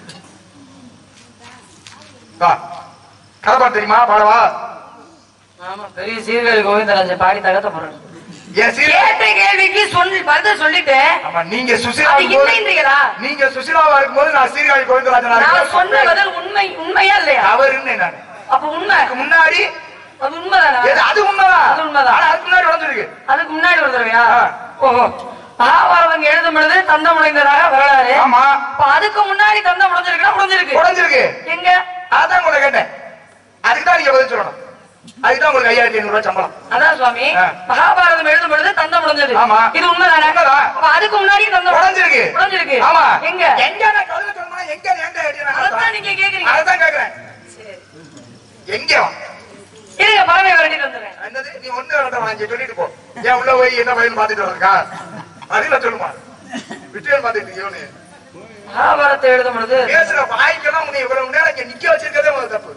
கதைப்பாடு தெரியுமா? பாடவா? ஆமா, பெரிய சீர்காழி கோவிந்தராஜன் பாடி தகத்த போறேன். கேள்விக்கு சொல்லி பதில் சொல்லிட்டேன். ஆமா, நீங்க சுசிலா நீங்க சுசிலாவா இருக்கும்போது நான் சீர்காழி கோவிந்தராஜன் சொன்ன பதில் உண்மை உண்மையா இல்லையா? அவருன்னு நான் அப்ப உண்மை முன்னாடி அது உண்மைதானா? அது உண்மைதான், அது உண்மைதான். அதுக்கு முன்னாடி உடஞ்சிருக்கு. அதுக்கு முன்னாடி ஒரு தடவையா? ஓஹோ, மகாபாரதம் எழுதும் பொழுது தந்தம் உடைந்ததாக வரலாறு. ஆமா, அதுக்கு முன்னாடி தந்தம் உடைஞ்சிருக்குன்னா உடைஞ்சிருக்கு. உடைஞ்சிருக்கு எங்க? அதான் உங்களை கேட்டேன். அதுக்குதான் நீங்க பதில் சொல்லணும். அதுதான் உங்களுக்கு ஐயாயிரத்தி ஐநூறு ரூபாய் சம்பளம். அதான் சுவாமி, மகாபாரதம் எழுதும் பொழுது தந்தம் உடைஞ்சது. ஆமா, இது உண்மைதானே? அதுக்கு முன்னாடி தந்தம் உடைஞ்சிருக்கு. உடைஞ்சிருக்கு. ஆமா, எங்க எங்க சொல்லணும்? எங்க எங்க அதான் நீங்க கேக்குறீங்க. அதான் கேக்குறேன். எங்க இருங்க, பறவை விரட்டிட்டு வந்துடுறேன். என்னது நீ ஒண்ணு விரட்ட சொல்லிட்டு போ. ஏன் உள்ள போய் என்ன பயிர் பாத்துட்டு வரக்கா? அதுல சொல்லுமா விட்டுகள் பாத்துட்டு மகாபாரத்தை எழுதும் பொழுது பேசுற வாய்க்கெல்லாம் உன்னை இவ்வளவு நேரம் இங்க நிக்க வச்சிருக்கதே முதல் தப்பு.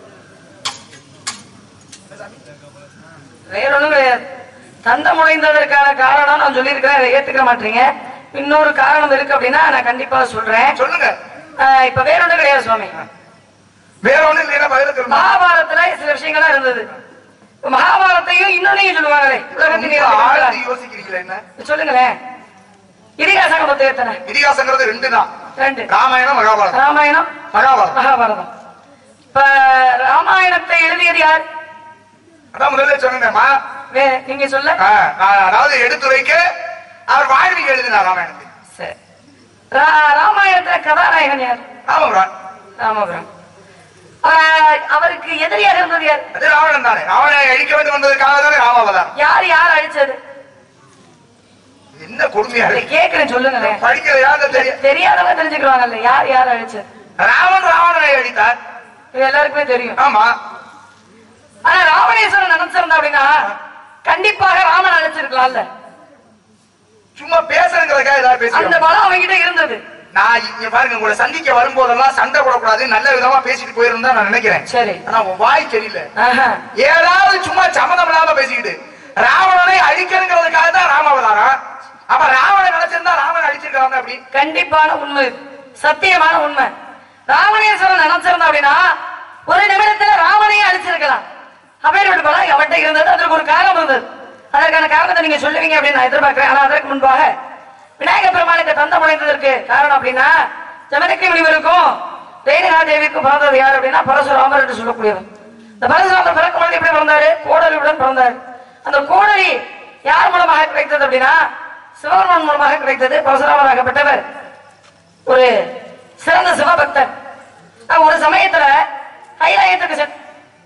வேற ஒண்ணும் கிடையாது. தந்தம் உடைந்ததற்கான காரணம் நான் சொல்லியிருக்கிறேன், அதை ஏத்துக்க மாட்டீங்க. இன்னொரு காரணம் இருக்கு அப்படின்னா நான் கண்டிப்பா சொல்றேன். சொல்லுங்க. இப்ப வேற ஒண்ணும் கிடையாது சுவாமி. வேற ஒண்ணு இல்லைன்னா மகாபாரதத்துல சில விஷயங்களா இருந்தது. மகாபாரத்தையும் இன்னொன்னையும் சொல்லுவாங்களே உலகத்தின் யோசிக்கிறீங்களா? என்ன சொல்லுங்களேன். இதிகாசங்கள் மொத்தம் எத்தனை? இதிகாசங்கிறது ரெண்டு தான். ரெண்டு, ராமாயணம் மகாபாரதம். ராமாயணம் மகாபாரதம். மகாபாரதம். இப்ப ராமாயணத்தை எழுதியது யார்? அதான் முதல்ல சொன்னேன். நீங்க சொல்ல. அதாவது எடுத்துரைக்க அவர் வாழ்விக்கு எழுதினார் ராமாயணத்தை. சரி. ரா- ராமாயணத்துல கதாநாயகன் யார்? ராமபுரான். ராமபுரம். ஆஹ் அவருக்கு எதிரியாக இருந்தது யார்? அது ராவணன் தானே. ராவணனை அழிக்க வேண்டும் என்பதற்காக தானே ராமாவதாரம். யார் யார் அழிச்சது? என்ன கொடுமையா அதை இருக்கு. கேட்கிறேன், சொல்லுங்களேன். படிக்கிறது யாரு தெரியும்? தெரியாதவங்க தெரிஞ்சுக்கிறாங்கல்ல, யார் யார் அழிச்சது? ராவன் ராவணனை அழித்தார். இது எல்லாருக்குமே தெரியும். ஆமா. ஆனா ராவணேஸ்வரன் நினைச்சிருந்தா அப்படின்னா கண்டிப்பாக ராமன் அழைச்சிருக்கலாம்ல. சும்மா பேசுறதுக்காக ஏதாவது அந்த பேசுறேன். பலம் அவங்கிட்ட இருந்தது. நான் இங்க பாருங்க, உங்களை சந்திக்க வரும்போதெல்லாம் சண்டை போடக்கூடாது, நல்ல விதமா பேசிட்டு போயிருந்தா நான் நினைக்கிறேன். சரி. ஆனா உன் வாய் சரியில்லை. ஆஹா. ஏதாவது சும்மா சம்மதம் இல்லாம பேசிக்கிட்டு ராவணனை அழிக்கணுங்கிறதுக்காக தான் ராமாவதாரம். அப்ப ராவணன் நினைச்சிருந்தா ராவணன் அழிச்சிருக்காங்க. அப்படி கண்டிப்பான உண்மை இது. சத்தியமான உண்மை. ராவணேஸ்வரன் நினைச்சிருந்தா அப்படின்னா ஒரு நிமிடத்துல ராவணையே அழிச்சிருக்கலாம். அப்பேற்பட்ட பலம் அவன்கிட்ட இருந்தது. அதற்கு ஒரு காரணம் இருந்தது. அதற்கான காரணத்தை நீங்க சொல்லுவீங்க அப்படின்னு நான் எதிர்பார்க்கிறேன். ஆனா அதற்கு முன்பாக விநாயக பெருமானுக்கு தந்தம் உடைந்ததற்கு காரணம் அப்படின்னா ஜமதக்னி முனிவருக்கும் ரேணுகா தேவிக்கும் பிறந்தது யார் அப்படின்னா பரசுராமர் என்று சொல்லக்கூடியவர். இந்த பரசுராமர் பிறக்கும் பொழுது எப்படி பிறந்தாரு? கோடரியுடன் பிறந்தாரு. அந்த கோடரி யார் மூலமாக கிடைத்தது அப்படின்னா சிவபெருமான் மூலமாக கிடைத்தது. பரசுராமர் ஆகப்பட்டவர் ஒரு சிறந்த சிவபக்தர். ஒரு சமயத்துல கைலாயத்துக்கு சென்று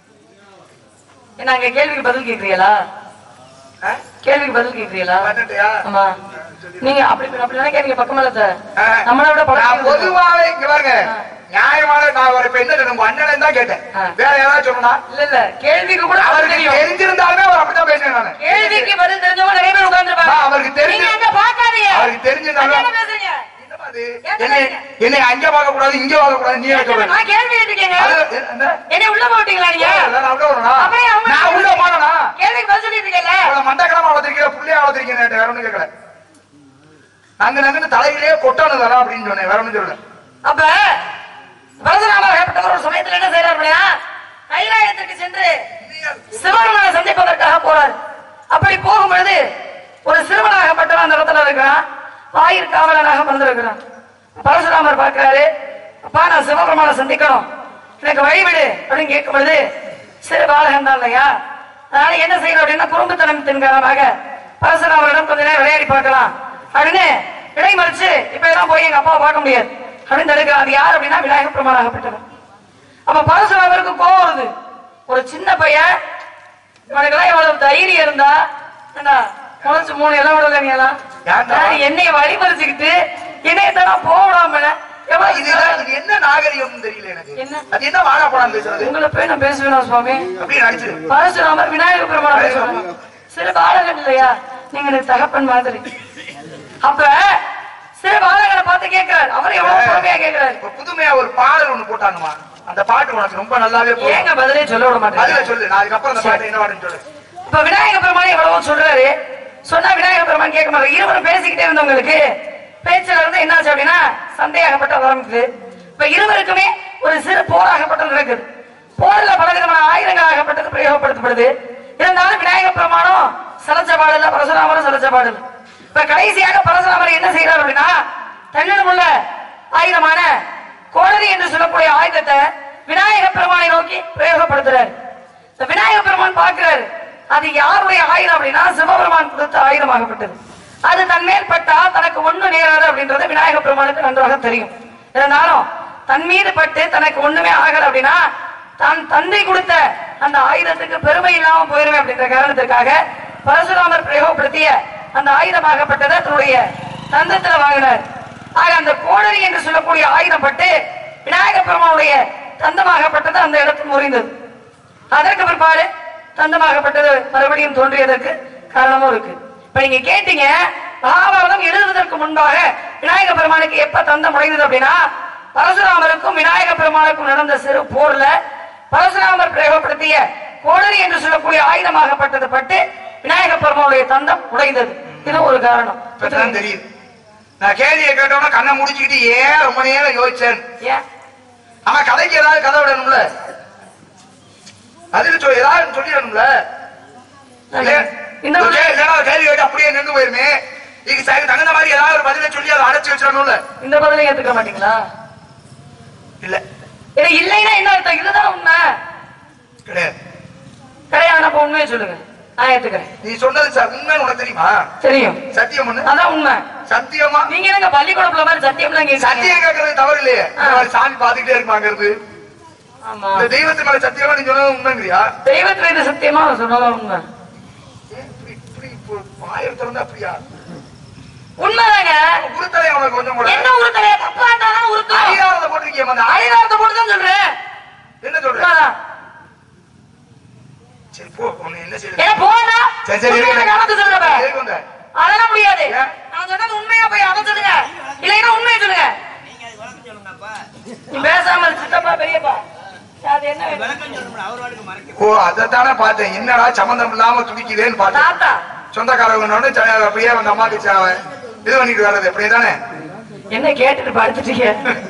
என்ன அங்க கேள்விக்கு பதில் கேட்கிறீங்களா? கேள்விக்கு பதில் கேட்கிறீங்களா? ஆமா. நீங்க அப்படி அப்படி நினைக்கிறீங்க பக்கமல்ல. நம்மளை விட நான் பொதுவாவே இங்க பாருங்க, நியாயமான நான் ஒரு இப்ப என்ன உங்க அண்ணன் தான் கேட்டேன். வேற ஏதாவது சொல்லணும்னா இல்ல இல்ல கேள்விக்கு கூட அவருக்கு தெரிஞ்சிருந்தாலுமே அவர் அப்படிதான் பேசுறேன். நானு கேள்விக்கு பதில் தெரிஞ்சவங்க நிறைய பேர் உட்கார்ந்துருப்பாங்க. அவருக்கு தெரிஞ்சு பாக்காதீங்க. அவருக்கு தெரிஞ்சிருந்தாலும் பேசுறீங்க. என்னை என்னை அங்க பார்க்க கூடாது, இங்க பார்க்க கூடாது. நீ சொல்றேன். நான் கேள்வி கேட்டிருக்கேங்க. என்னை உள்ள போட்டீங்களா நீங்க? நான் உள்ள வரணும். நான் உள்ள போனா கேள்விக்கு பதில் சொல்லிட்டு இருக்கேன்ல. மண்டக்கிழமை வளர்த்திருக்கிற புள்ளையா வளர்த்திருக்கேன். வேற ஒண்ணும் கேட்கல. நாங்க நாங்க தலையிலேயே கொட்டானு தரா அப்படின்னு சொன்னேன். வேற ஒண்ணும் சொல்லல. அப்ப பரசுராமர் ஒரு சமயத்துல என்ன செய்யறாரு அப்படின்னா கைலாயத்திற்கு சென்று சிவபெருமானை சந்திப்பதற்காக போறாரு. அப்படி போகும்பொழுது ஒரு சிறுவனாகப்பட்டவன் அந்த இடத்துல இருக்கிறான். வாயிற் காவலனாக வந்திருக்கிறான். பரசுராமர் பார்க்கிறாரு. அப்பா நான் சிவபெருமானை சந்திக்கணும், எனக்கு வழிவிடு அப்படின்னு கேட்கும் பொழுது சிறு பாலகன் தான் இல்லையா, அதனால என்ன செய்யணும் அப்படின்னா குறும்புத்தனத்தின் காரணமாக பரசுராமரிடம் கொஞ்ச நேரம் விளையாடி பார்க்கலாம் அப்படின்னு இடைமறிச்சு இப்ப எல்லாம் போய் எங்க அப்பாவை பார்க்க முடியாது அப்படின்னு தடுக்கிறார். அது யார் அப்படின்னா விநாயக பெருமானாகப்பட்டவர். அப்ப பரசுராமருக்கு கோவம் வருது. ஒரு சின்ன பையன் இவனுக்கெல்லாம் எவ்வளவு தைரியம் இருந்தா முளைச்சு மூணு இடம் விடல நீ எல்லாம் என்னைய வழிமறிச்சுக்கிட்டு என்னையத்தான் போடாம என்ன நாகரிகம் தெரியல எனக்கு. அது என்ன வாழா போடாம பேசுறது? உங்களை போய் நான் பேசுவேன் சுவாமி. அப்படி நடிச்சு பரசுராமர் விநாயக பெருமானா பேசுவாங்க. சில பாலகன் இல்லையா, நீங்க எனக்கு தகப்பன் மாதிரி. அப்ப சில பாலகனை பார்த்து கேட்கிறார். அவர் எவ்வளவு பொறுமையா கேட்கிறாரு. புதுமையா ஒரு பாடல் ஒண்ணு போட்டாங்கம்மா. அந்த பாட்டு உனக்கு ரொம்ப நல்லாவே ஏங்க பதிலே சொல்ல விட மாட்டேன். சொல்லு. நான் அதுக்கப்புறம் அந்த பாட்டு என்ன பாட்டுன்னு சொல்லு. இப்ப விநாயக பெருமான் எவ்வளவோ சொல்றாரு. சொன்னா விநாயக பெருமான் கேட்க மாட்டாரு. இருவரும் பேசிக்கிட்டே இருந்தவங்களுக்கு பேச்சுல இருந்து என்னாச்சு அப்படின்னா சந்தேகப்பட்ட ஆரம்பிக்குது. இப்ப இருவருக்குமே ஒரு சிறு போராகப்பட்டது நடக்குது. போர்ல பல விதமான ஆயுதங்கள் ஆகப்பட்டது பிரயோகப்படுத்தப்படுது. இருந்தாலும் விநாயக பெருமானும் சலச்ச பாடல, பரசுராமரும் சலச்ச பாடல். இப்ப கடைசியாக பரசுராமர் என்ன செய்யறாரு அப்படின்னா தன்னிடம் உள்ள ஆயுதமான கோடரி என்று சொல்லக்கூடிய ஆயுதத்தை விநாயக பெருமானை நோக்கி பிரயோகப்படுத்துறாரு. இந்த விநாயக பெருமான் பார்க்கிறாரு. அது யாருடைய ஆயுதம் அப்படின்னா சிவபெருமான் கொடுத்த ஆயுதமாகப்பட்டது. அது தன் மேல் பட்டா தனக்கு ஒண்ணு நேராது அப்படின்றது விநாயக பெருமானுக்கு நன்றாக தெரியும். இருந்தாலும் தன் மீது பட்டு தனக்கு ஒண்ணுமே ஆகல அப்படின்னா தான் தந்தை கொடுத்த அந்த ஆயுதத்துக்கு பெருமை இல்லாம போயிருமே அப்படின்ற காரணத்திற்காக பரசுராமர் பிரயோகப்படுத்திய அந்த ஆயுதமாகப்பட்டதை தன்னுடைய தந்தத்துல வாங்கினார். ஆக அந்த கோடரி என்று சொல்லக்கூடிய ஆயுதம் பட்டு விநாயக பெருமானுடைய தந்தமாகப்பட்டது அந்த இடத்தில் முறிந்தது. அதற்கு பிற்பாடு தந்தமாகப்பட்டது மறுபடியும் தோன்றியதற்கு காரணமும் இருக்கு. இப்ப நீங்க கேட்டீங்க மகாபாரதம் எழுதுவதற்கு முன்பாக விநாயக பெருமானுக்கு எப்ப தந்தம் உடைந்தது அப்படின்னா பரசுராமருக்கும் விநாயக பெருமானுக்கும் நடந்த சிறு போர்ல பரசுராமர் பிரயோகப்படுத்திய கோடரி என்று சொல்லக்கூடிய ஆயுதமாகப்பட்டது பட்டு விநாயக பெருமானுடைய தந்தம் உடைந்தது. இது ஒரு காரணம். தெரியுது. நான் கேள்வியை கேட்டோம்னா கண்ணை முடிச்சுக்கிட்டு ஏன் ரொம்ப நேரம் யோசிச்சேன். ஆனா கதைக்கு ஏதாவது கதை விடணும்ல, அதுக்கு சொல்லி ஏதாவது சொல்லிடணும்ல. கேள்வி கேட்டு அப்படியே நின்று போயிருமே. தகுந்த மாதிரி ஏதாவது ஒரு பதிலை சொல்லி அதை அடைச்சு வச்சிடணும்ல. இந்த பதிலை ஏத்துக்க மாட்டீங்களா? இல்ல இல்லைன்னா என்ன அர்த்தம்? இதுதான் உண்மை கிடையாது. கிடையாது. உண்மையை சொல்லுங்க. நான் ஏத்துக்கிறேன். நீ சொன்னது சார் உண்மைன்னு உனக்கு தெரியுமா? தெரியும். சத்தியம் ஒண்ணு அதான் உண்மை. சத்தியமா? நீங்க என்னங்க பள்ளிக்கூடத்துல மாதிரி சத்தியம்லாம் கேக்குறீங்க? சத்தியம் கேட்கறது தவறு இல்லையே. சாமி பாத்துக்கிட்டே இருக்குமாங்கிறது. ஆமா. இந்த தெய்வத்து மேல சத்தியமா நீ சொன்னது உண்மைங்கிறியா? தெய்வத்துல இது சத்தியமா சொன்னதான் உண்மை. அப்படியா? உண்மைதாங்க. உருத்தலை அவனுக்கு கொஞ்சம் கூட என்ன உருத்தலையா? தப்பா இருந்தாலும் உருத்தலை. ஐயாயிரத்தை போட்டிருக்கிய அந்த ஐயாயிரத்தை போட்டுதான் சொல்றேன். என்ன சொல்ற? சரி போ, உன்னை என்ன செய்ய? ஏன் போனா? சரி சரி கணக்கு சொல்றப்ப எதுக்கு வந்த? அதெல்லாம் முடியாது. நான் சொன்னது உண்மையா போய் அதை சொல்லுங்க. இல்லைன்னா உண்மையை சொல்லுங்க. நீ பேசாம சித்தப்பா பெரியப்பா அது என்ன ஓ அதைத்தானே பார்த்தேன். என்னடா சம்பந்தம் இல்லாம துடிக்குதேன்னு பார்த்தேன். தாத்தா சொந்தக்காரவனோட அப்படியே அவங்க அம்மாக்கு இது பண்ணிட்டு வர்றது அப்படியே தானே. என்ன கேட்டுட்டு படுத்துட்டீங்க?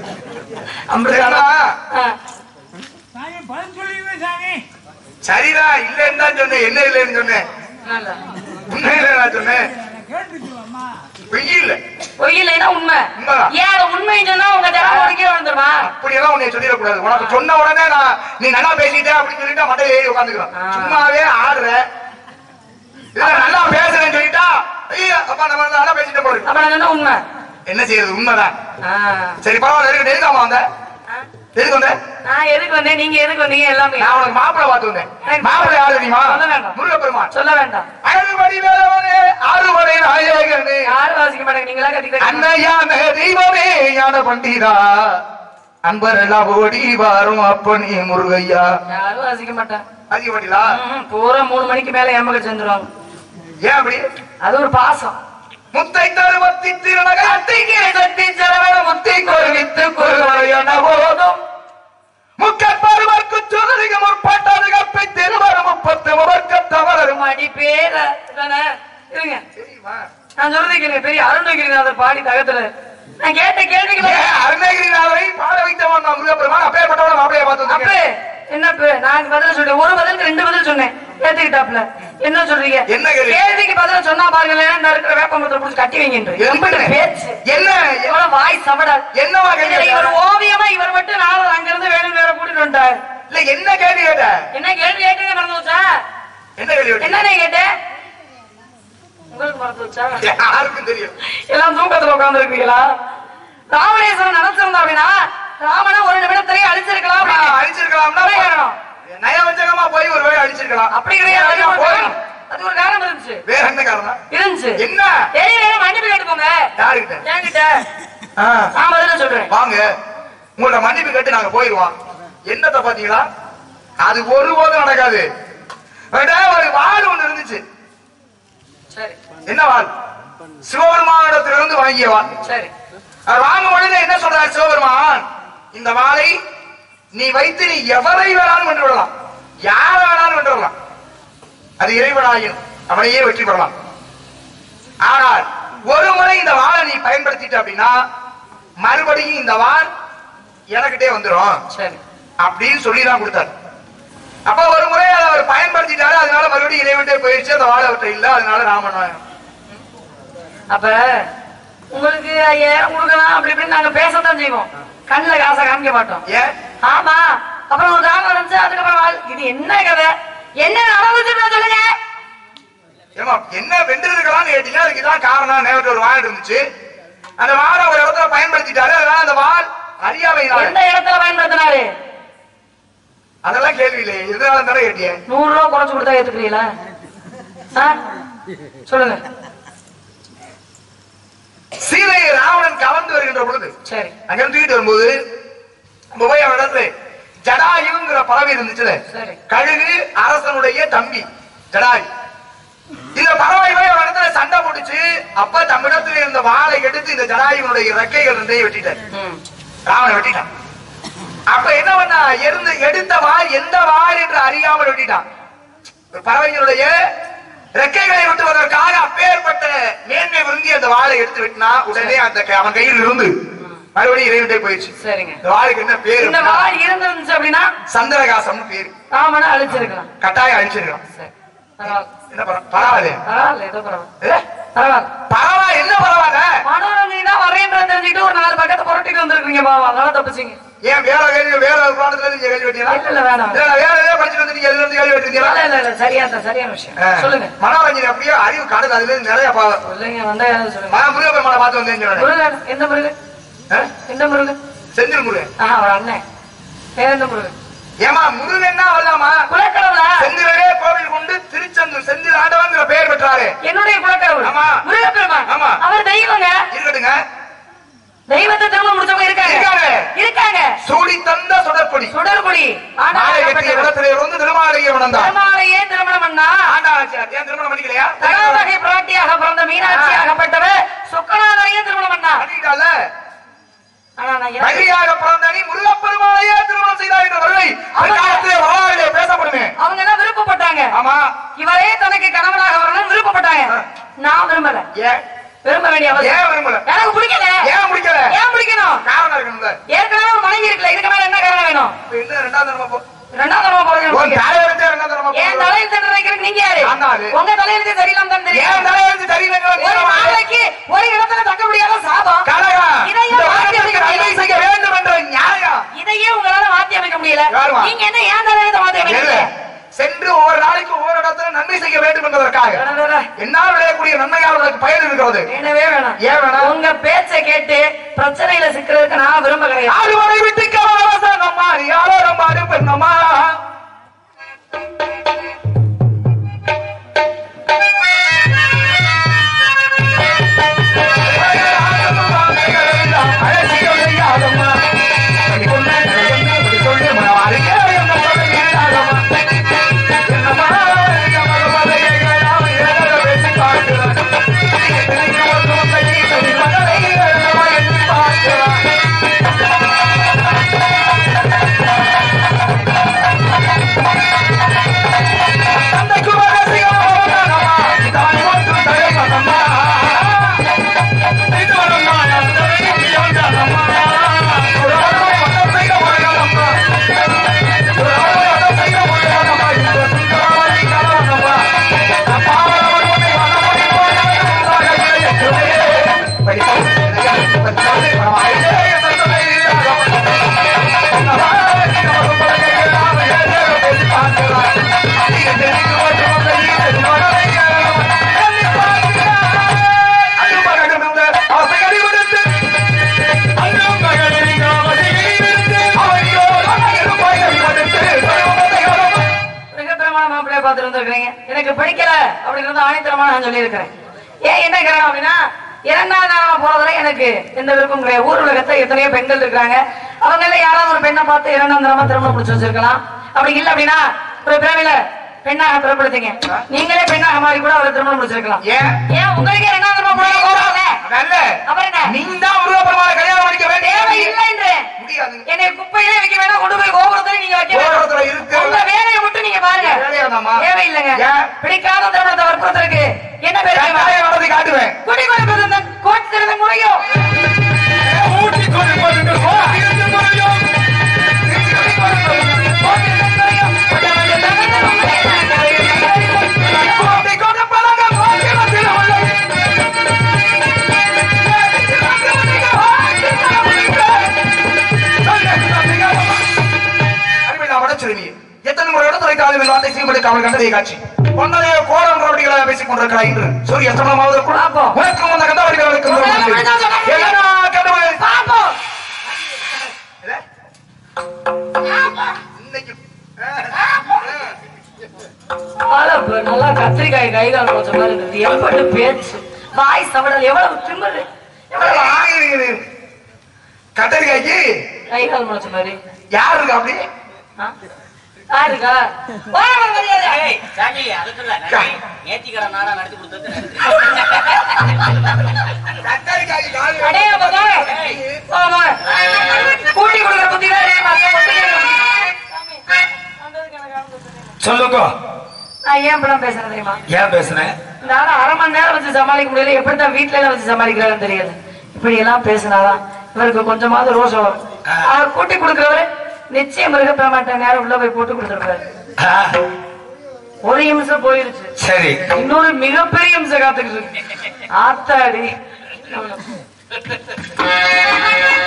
சரிடா இல்லன்னு தான் சொன்னேன். என்ன இல்லைன்னு சொன்னேன்? உண்மை இல்லை நான் சொன்னேன். பொய் இல்ல. பொய் இல்லைன்னா உண்மை. ஏன் உண்மைன்னு சொன்னா உங்க திறமைக்கே வந்துருமா? அப்படியெல்லாம் உன்னை சொல்லிடக்கூடாது. உனக்கு சொன்ன உடனே நான் நீ நல்லா பேசிட்டே அப்படின்னு சொல்லிட்டா மட்டையில ஏறி உட்காந்துக்கிறோம். சும்மாவே ஆடுற நல்லா பேசுறேன்னு சொல்லிட்டா ஐயா அப்பா நம்ம நல்லா பேசிட்டு போறோம். அப்ப நான் உண்மை என்ன செய்யறது? உண்மைதான். சரி பரவாயில்ல. எதுக்கு வந்த? எதுக்கு வந்த? நான் எதுக்கு வந்தேன்? நீங்க எதுக்கு வந்தீங்க? எல்லாமே நான் உனக்கு மாப்பிள்ளை பார்த்து வந்தேன். மாப்பிள்ளை யாரு தெரியுமா? சொல்ல வேண்டாம். முருகப்பெருமான். சொல்ல வேண்டாம். அறுபடி வேலவனே ஆறுபடை நாயகனே யாரும் வாசிக்க மாட்டாங்க. நீங்களா கட்டிக்கிட்டு அன்னையான தெய்வமே ஞான பண்டிதா அன்பரெல்லாம் ஓடி வாரும் அப்பனி முருகையா. யாரும் வாசிக்க மாட்டாங்க. வாசிக்க மாட்டீங்களா? பூரா மூணு மணிக்கு மேல எமக்கு செஞ்சிருவாங்க. ஏன் அப்படி? அது ஒரு பாசம். முத்தை தருவத்தி திருநகை அத்திகை சட்டி சரவண முத்தை கொருவித்து கொருவரையான போதும் முக்கற்பருவர்க்கு சுருதிக முற்பட்டது கப்பை திருவர முப்பத்து முவர்க்க தவறும் அடி பேர இருங்க. தெரியுமா? நான் சொல்றதுக்கு பெரிய அருணகிரிநாதர் பாடி தகத்துல நான் கேட்ட கேள்விக்கு அருணகிரிநாதரை பாட வைத்தவன் நான் முருகப்பெருமான். அப்பேற்பட்டவன மாப்பிளைய பார்த்து அப்பே என்ன நான் பதில் சொல்றேன். ஒரு பதிலுக்கு ரெண்டு பதில் சொன்னேன். ஏத்துக்கிட்டாப்ல என்ன சொல்றீங்க? என்ன கேள்விக்கு பதில் சொன்னா பாருங்களேன். இந்த இருக்கிற வேப்பமரத்தை புடிச்சு கட்டி வைங்க. பேச்சு என்ன எவ்வளவு வாய் சவடால் என்னவா இவர் ஓவியமா இவர் மட்டும் நானும் அங்கிருந்து வேணும் வேற கூட்டிட்டு வந்துட்டாரு. இல்ல என்ன கேள்வி கேட்ட? என்ன கேள்வி கேட்டீங்க? மறந்து வச்சா? என்ன கேள்வி? என்ன கேட்டேன்? உங்களுக்கு மறந்து வச்சா? யாருக்கும் தெரியும். எல்லாம் தூக்கத்துல உட்கார்ந்து இருக்கீங்களா? ராமணேஸ்வரன் நினைச்சிருந்தா அப்படின்னா ராமனை ஒரு நிமிடத்திலேயே அழிச்சிருக்கலாம். அழிச்சிருக்கலாம்னா நயவஞ்சகமா போய் ஒரு வேலை அழிச்சிருக்கலாம். அப்படி கிடையாது. அது ஒரு காரணம் இருந்துச்சு. வேற என்ன காரணம் இருந்துச்சு? என்ன? மன்னிப்பு கேட்டுக்கோங்க. யாருக்கிட்ட? என்கிட்ட. நான் பதில சொல்றேன். வாங்க உங்களோட மன்னிப்பு கேட்டு நாங்க போயிருவோம். என்னத்தை பாத்தீங்களா? அது ஒருபோதும் நடக்காது. ஒரு வாழ் ஒண்ணு இருந்துச்சு. சரி. என்ன வாழ்? சிவபெருமானிடத்திலிருந்து வாங்கிய வாழ். சரி. அது வாங்கும் பொழுது என்ன சொல்றார் சிவபெருமான்? இந்த வாளை நீ வைத்து நீ எவரை வேணாலும் வென்று விடலாம், யாரை வேணாலும் வென்று விடலாம். அது இறைவனாயின் அவனையே வெற்றி பெறலாம். ஆனால் ஒரு முறை இந்த வாளை நீ பயன்படுத்திட்ட அப்படின்னா மறுபடியும் இந்த வாள் எனக்கிட்டே வந்துடும். சரி அப்படின்னு சொல்லிதான் கொடுத்தாரு. அப்ப ஒரு முறை அதை அவர் பயன்படுத்திட்டாரு. அதனால மறுபடியும் இறைவன்ட்டே போயிடுச்சு. அந்த வாழை அவர்கிட்ட இல்ல. அதனால ராமன். அப்ப உங்களுக்கு ஐயாயிரம் கொடுக்கலாம் அப்படி இப்படின்னு நாங்க பேசத்தான் செய்வோம். கண்ணுல காசை காமிக்க மாட்டோம். ஏன்? ஆமா. அப்புறம் ஒரு காலம் இருந்துச்சு. அதுக்கப்புறம் இது என்ன கதை? என்ன நடந்துச்சு சொல்லுங்க. ஏமா என்ன வென்றிருக்கலாம்னு கேட்டீங்க. அதுக்கு இதான் காரணம். நேற்று ஒரு வாள் இருந்துச்சு. அந்த வாழை ஒரு இடத்துல பயன்படுத்திட்டாரு. அதனால அந்த வாள் அறியாமையினால எந்த இடத்துல பயன்படுத்தினாரு? அதெல்லாம் கேள்வி இல்லை. எதனால தானே கேட்டிய? நூறு ரூபா குறைச்சு கொடுத்தா ஏத்துக்கிறீங்களா? சொல்லுங்க. சீதையை ராவணன் கவர்ந்து வருகின்ற பொழுது சரி அங்க தூக்கிட்டு வரும்போது போய் அவன் இடத்துல ஜடாயுங்கிற பறவை இருந்துச்சுல. கழுகு அரசனுடைய தம்பி ஜடாயு. இந்த பறவை போய் அவன் இடத்துல சண்டை போட்டுச்சு. அப்ப தம்மிடத்துல இருந்த வாளை எடுத்து இந்த ஜடாயுனுடைய ரெக்கைகள் ரெண்டையும் வெட்டிட்டார். ராவணன் வெட்டிட்டான். அப்ப என்ன பண்ணா? இருந்து எடுத்த வாள் எந்த வாள் என்று அறியாமல் வெட்டிட்டான். பறவைகளுடைய ரெக்கைகளை வெட்டுவதற்காக அப்பேற்பட்ட மேன்மை விரும்பி அந்த வாளை எடுத்து வெட்டினா உடனே அந்த அவன் கையில் இருந்து மறுபடியும் இறைவன்ட்டே போயிடுச்சு. சரிங்க. இந்த வாளுக்கு என்ன பேரு? இந்த வாள் இருந்துச்சு அப்படின்னா சந்திரகாசம் பேரு. ராமனை அழிச்சிருக்கலாம். கட்டாயம் அழிச்சிருக்கலாம். என்ன பரவாயில்ல? பரவாயில்ல. என்ன பரவாயில்ல? மனோரஞ்சனி தான் வரேன்ற தெரிஞ்சுக்கிட்டு ஒரு நாலு பக்கத்தை புரட்டிட்டு வந்திருக்கீங்க. பாவம் அதனால தப்பிச்சிங்க. ஏன் வேற கேள்வி வேற பாடத்துல இருந்து கேள்வி வெட்டீங்களா? இல்ல வேணாம். இல்ல வேற ஏதாவது படிச்சுட்டு வந்து நீங்க எதுல இருந்து கேள்வி வெட்டீங்களா? இல்ல இல்ல இல்ல சரியா தான் சரியான விஷயம் சொல்லுங்க. மனோரஞ்சன் அப்படியே அறிவு காடுது, அதுல இருந்து நிறைய பாவம் சொல்லுங்க. வந்தா யாராவது சொல்லுங்க. நான் முருகப்பெருமானை பார்த்து வந்தேன்னு சொன்னேன். முருகன் எந்த முருகன்? எந்த முருகன்? செந்தில் முருகன். ஆஹ் அவர் அண்ணன். வேற எந்த முருகன்? ஏமா முருகன்னா வரலாமா? குலக்கடவுளா? செந்திலே கோவில் கொண்டு திருச்செந்தூர் செந்தில் ஆண்டவன்ங்கிற பெயர் பெற்றாரு. என்னுடைய குலக்கடவுள். ஆமா. முருகப்பெருமான். ஆமா. அவர் தெய்வங்க. இருக்கட்டுங்க. தெய்வத்தை திரும்ப முடிச்சவங்க இருக்காங்க. இருக்காங்க. இருக்காங்க. சூடி தந்த சுடற்பொடி. சுடற்பொடி. மாலை கட்டிய இடத்திலே இருந்து திருமாலையை வணந்தார். திருமாலையே திருமணம் பண்ணா. ஆண்டாச்சியார் ஏன் திருமணம் பண்ணிக்கலையா? தடாவகை பிராட்டியாக பிறந்த மீனாட்சியாகப்பட்டவர் சொக்கநாதரையே திருமணம் பண்ணா. பண்ணிட்டால. ஆனா நான் மகிழியாக பிறந்த நீ முருகப்பெருமானையே திருமணம் செய்தார் என்ற வருகை காலத்திலே வரலாற்றிலே பேசப்படுமே. அவங்க எல்லாம் விருப்பப்பட்டாங்க. ஆமா. இவரே தனக்கு கணவனாக வரணும்னு விருப்பப்பட்டாங்க. நான் விரும்பல. ஏன் விரும்ப வேண்டிய அவசியம் ஏன் விரும்பல? எனக்கு பிடிக்கல. ஏன் பிடிக்கல? ஏன் பிடிக்கணும்? காரணம் இருக்கணும்ல. ஏற்கனவே ஒரு மனைவி இருக்குல்ல, இதுக்கு மேல என்ன காரணம் வேணும்? இன்னும் ரெண்டாவது தடவை போ. ரெண்டாவது தடவை போறது உன் தலையெழுத்தே ரெண்டாவது தடவை போ. என் தலையில் தண்டனை நினைக்கிறேன். நீங்க யாரு? நான் தான் அது. உங்க தலையெழுத்து சரியில்லாம தான் தெரியும். ஏன் தலையெழுத்து சரியில்லைங்கிற ஒரு நாளைக்கு ஒரு இடத்துல தங்க முடியாத சாபம். கலகா. இதையே இந்த மாத்தி உலகத்துக்கு அமைக்க நன்மை செய்ய வேண்டும் என்ற நியாயம். இதையே உங்களால மாத்தி அமைக்க முடியல. யாருமா? நீங்க என்ன ஏன் தலையெழுத்த மாத்தி அமைக்கல? சென்று ஒவ்வொரு நாளைக்கு ஒவ்வொரு இடத்துல நன்மை செய்ய வேண்டும் என்பதற்காக என்னால் விளையக்கூடிய நன்மையால் உனக்கு பயன் இருக்கிறது. வேணவே வேணாம். ஏன் வேணாம்? உங்க பேச்சை கேட்டு பிரச்சனையில சிக்கிறதுக்கு நான் விரும்ப கிடையாது. ஆறுவரை விட்டு கவசனம்மா யாரோரம் பாடு பெண்ணம்மா. எனக்கு பிடிக்கல அப்படிங்கறது ஆணித்தரமா நான் சொல்லி இருக்கிறேன். ஏன் என்ன காரணம் அப்படின்னா, இரண்டாவது நாளா போறதுல எனக்கு எந்த விருப்பம் கிடையாது. ஊர் உலகத்துல எத்தனையோ பெண்கள் இருக்காங்க. அவங்க யாராவது ஒரு பெண்ணை பார்த்து இரண்டாம் தரமா திருமணம் முடிச்சு வச்சிருக்கலாம். அப்படி இல்லை அப்படின்னா ஒரு பிறவில பெண்ணாக பிறப்படுத்தீங்க, நீங்களே பெண்ணாக மாறி கூட அவரை திருமணம் முடிச்சிருக்கலாம். ஏன் ஏன் உங்களுக்கே இரண்டாம் தரமா போறாங்க? அப்புறம் என்ன? நீங்க தான் முருகப்பெருமானை கல்யாணம் பண்ணிக்க வேண்டிய தேவை இல்லை என்று முடியாது. என்னை குப்பையிலே வைக்க வேண்டாம், கொண்டு போய் கோபுரத்துல நீங்க வைக்க கோபுரத்துல வேண்டாம். இருக்கு. உங்க வேலையை மட்டும் நீங்க பாருங்க. தேவை இல்லைங்க. பிடிக்காத திருமணத்தை வற்புறுத்தலுக்கு என்ன பேர் நடத்தி காட்டுவேன். குடி கொடுப்பது கோட்டி திறந்த முறையும் ஊட்டி கொடுப்பது முறையும் எத்தனை முறை இடத்துல வார்த்தை செய்யப்பட்டு அவள் கண்டதை காட்சி பொன்னதே கோலம் ரவுடிகளாக பேசிக் கொண்டிருக்கிறார் என்று சூரிய அஸ்தமனமாவது கூட உனக்கும் அந்த கண்டவர்களுக்கு நல்லா கத்திரிக்காய் கைகால் போச்ச மாதிரி இருந்தது. எவ்வளவு பேச்சு, வாய் சவடல், எவ்வளவு திமிரு, கத்திரிக்காய்க்கு கைகால் முளைச்ச மாதிரி யாரு இருக்கா அப்படி யாருக்கா? கூட்டி கொடுக்குற புத்தி சொல்லுங்க. நான் ஏன் இப்பெல்லாம் பேசுறேன் தெரியுமா? ஏன் பேசுனேன்? இந்த ஆளு அரை மணி நேரம் வச்சு சமாளிக்க முடியல, எப்படித்தான் வீட்டுல எல்லாம் வச்சு சமாளிக்கிறாருன்னு தெரியாது. இப்படி எல்லாம் பேசினாதான் இவருக்கு கொஞ்சமாவது ரோஷம் வரும். அவர் கூட்டி கொடுக்கிறவரு நிச்சயம் மிருகப்பெருமாட்ட நேரம் உள்ள போய் போட்டு கொடுத்துருப்பாரு. ஒரு நிமிஷம் போயிருச்சு, சரி இன்னொரு மிகப்பெரிய நிமிஷம் காத்துக்கிட்டு இருக்கு. ஆத்தாடி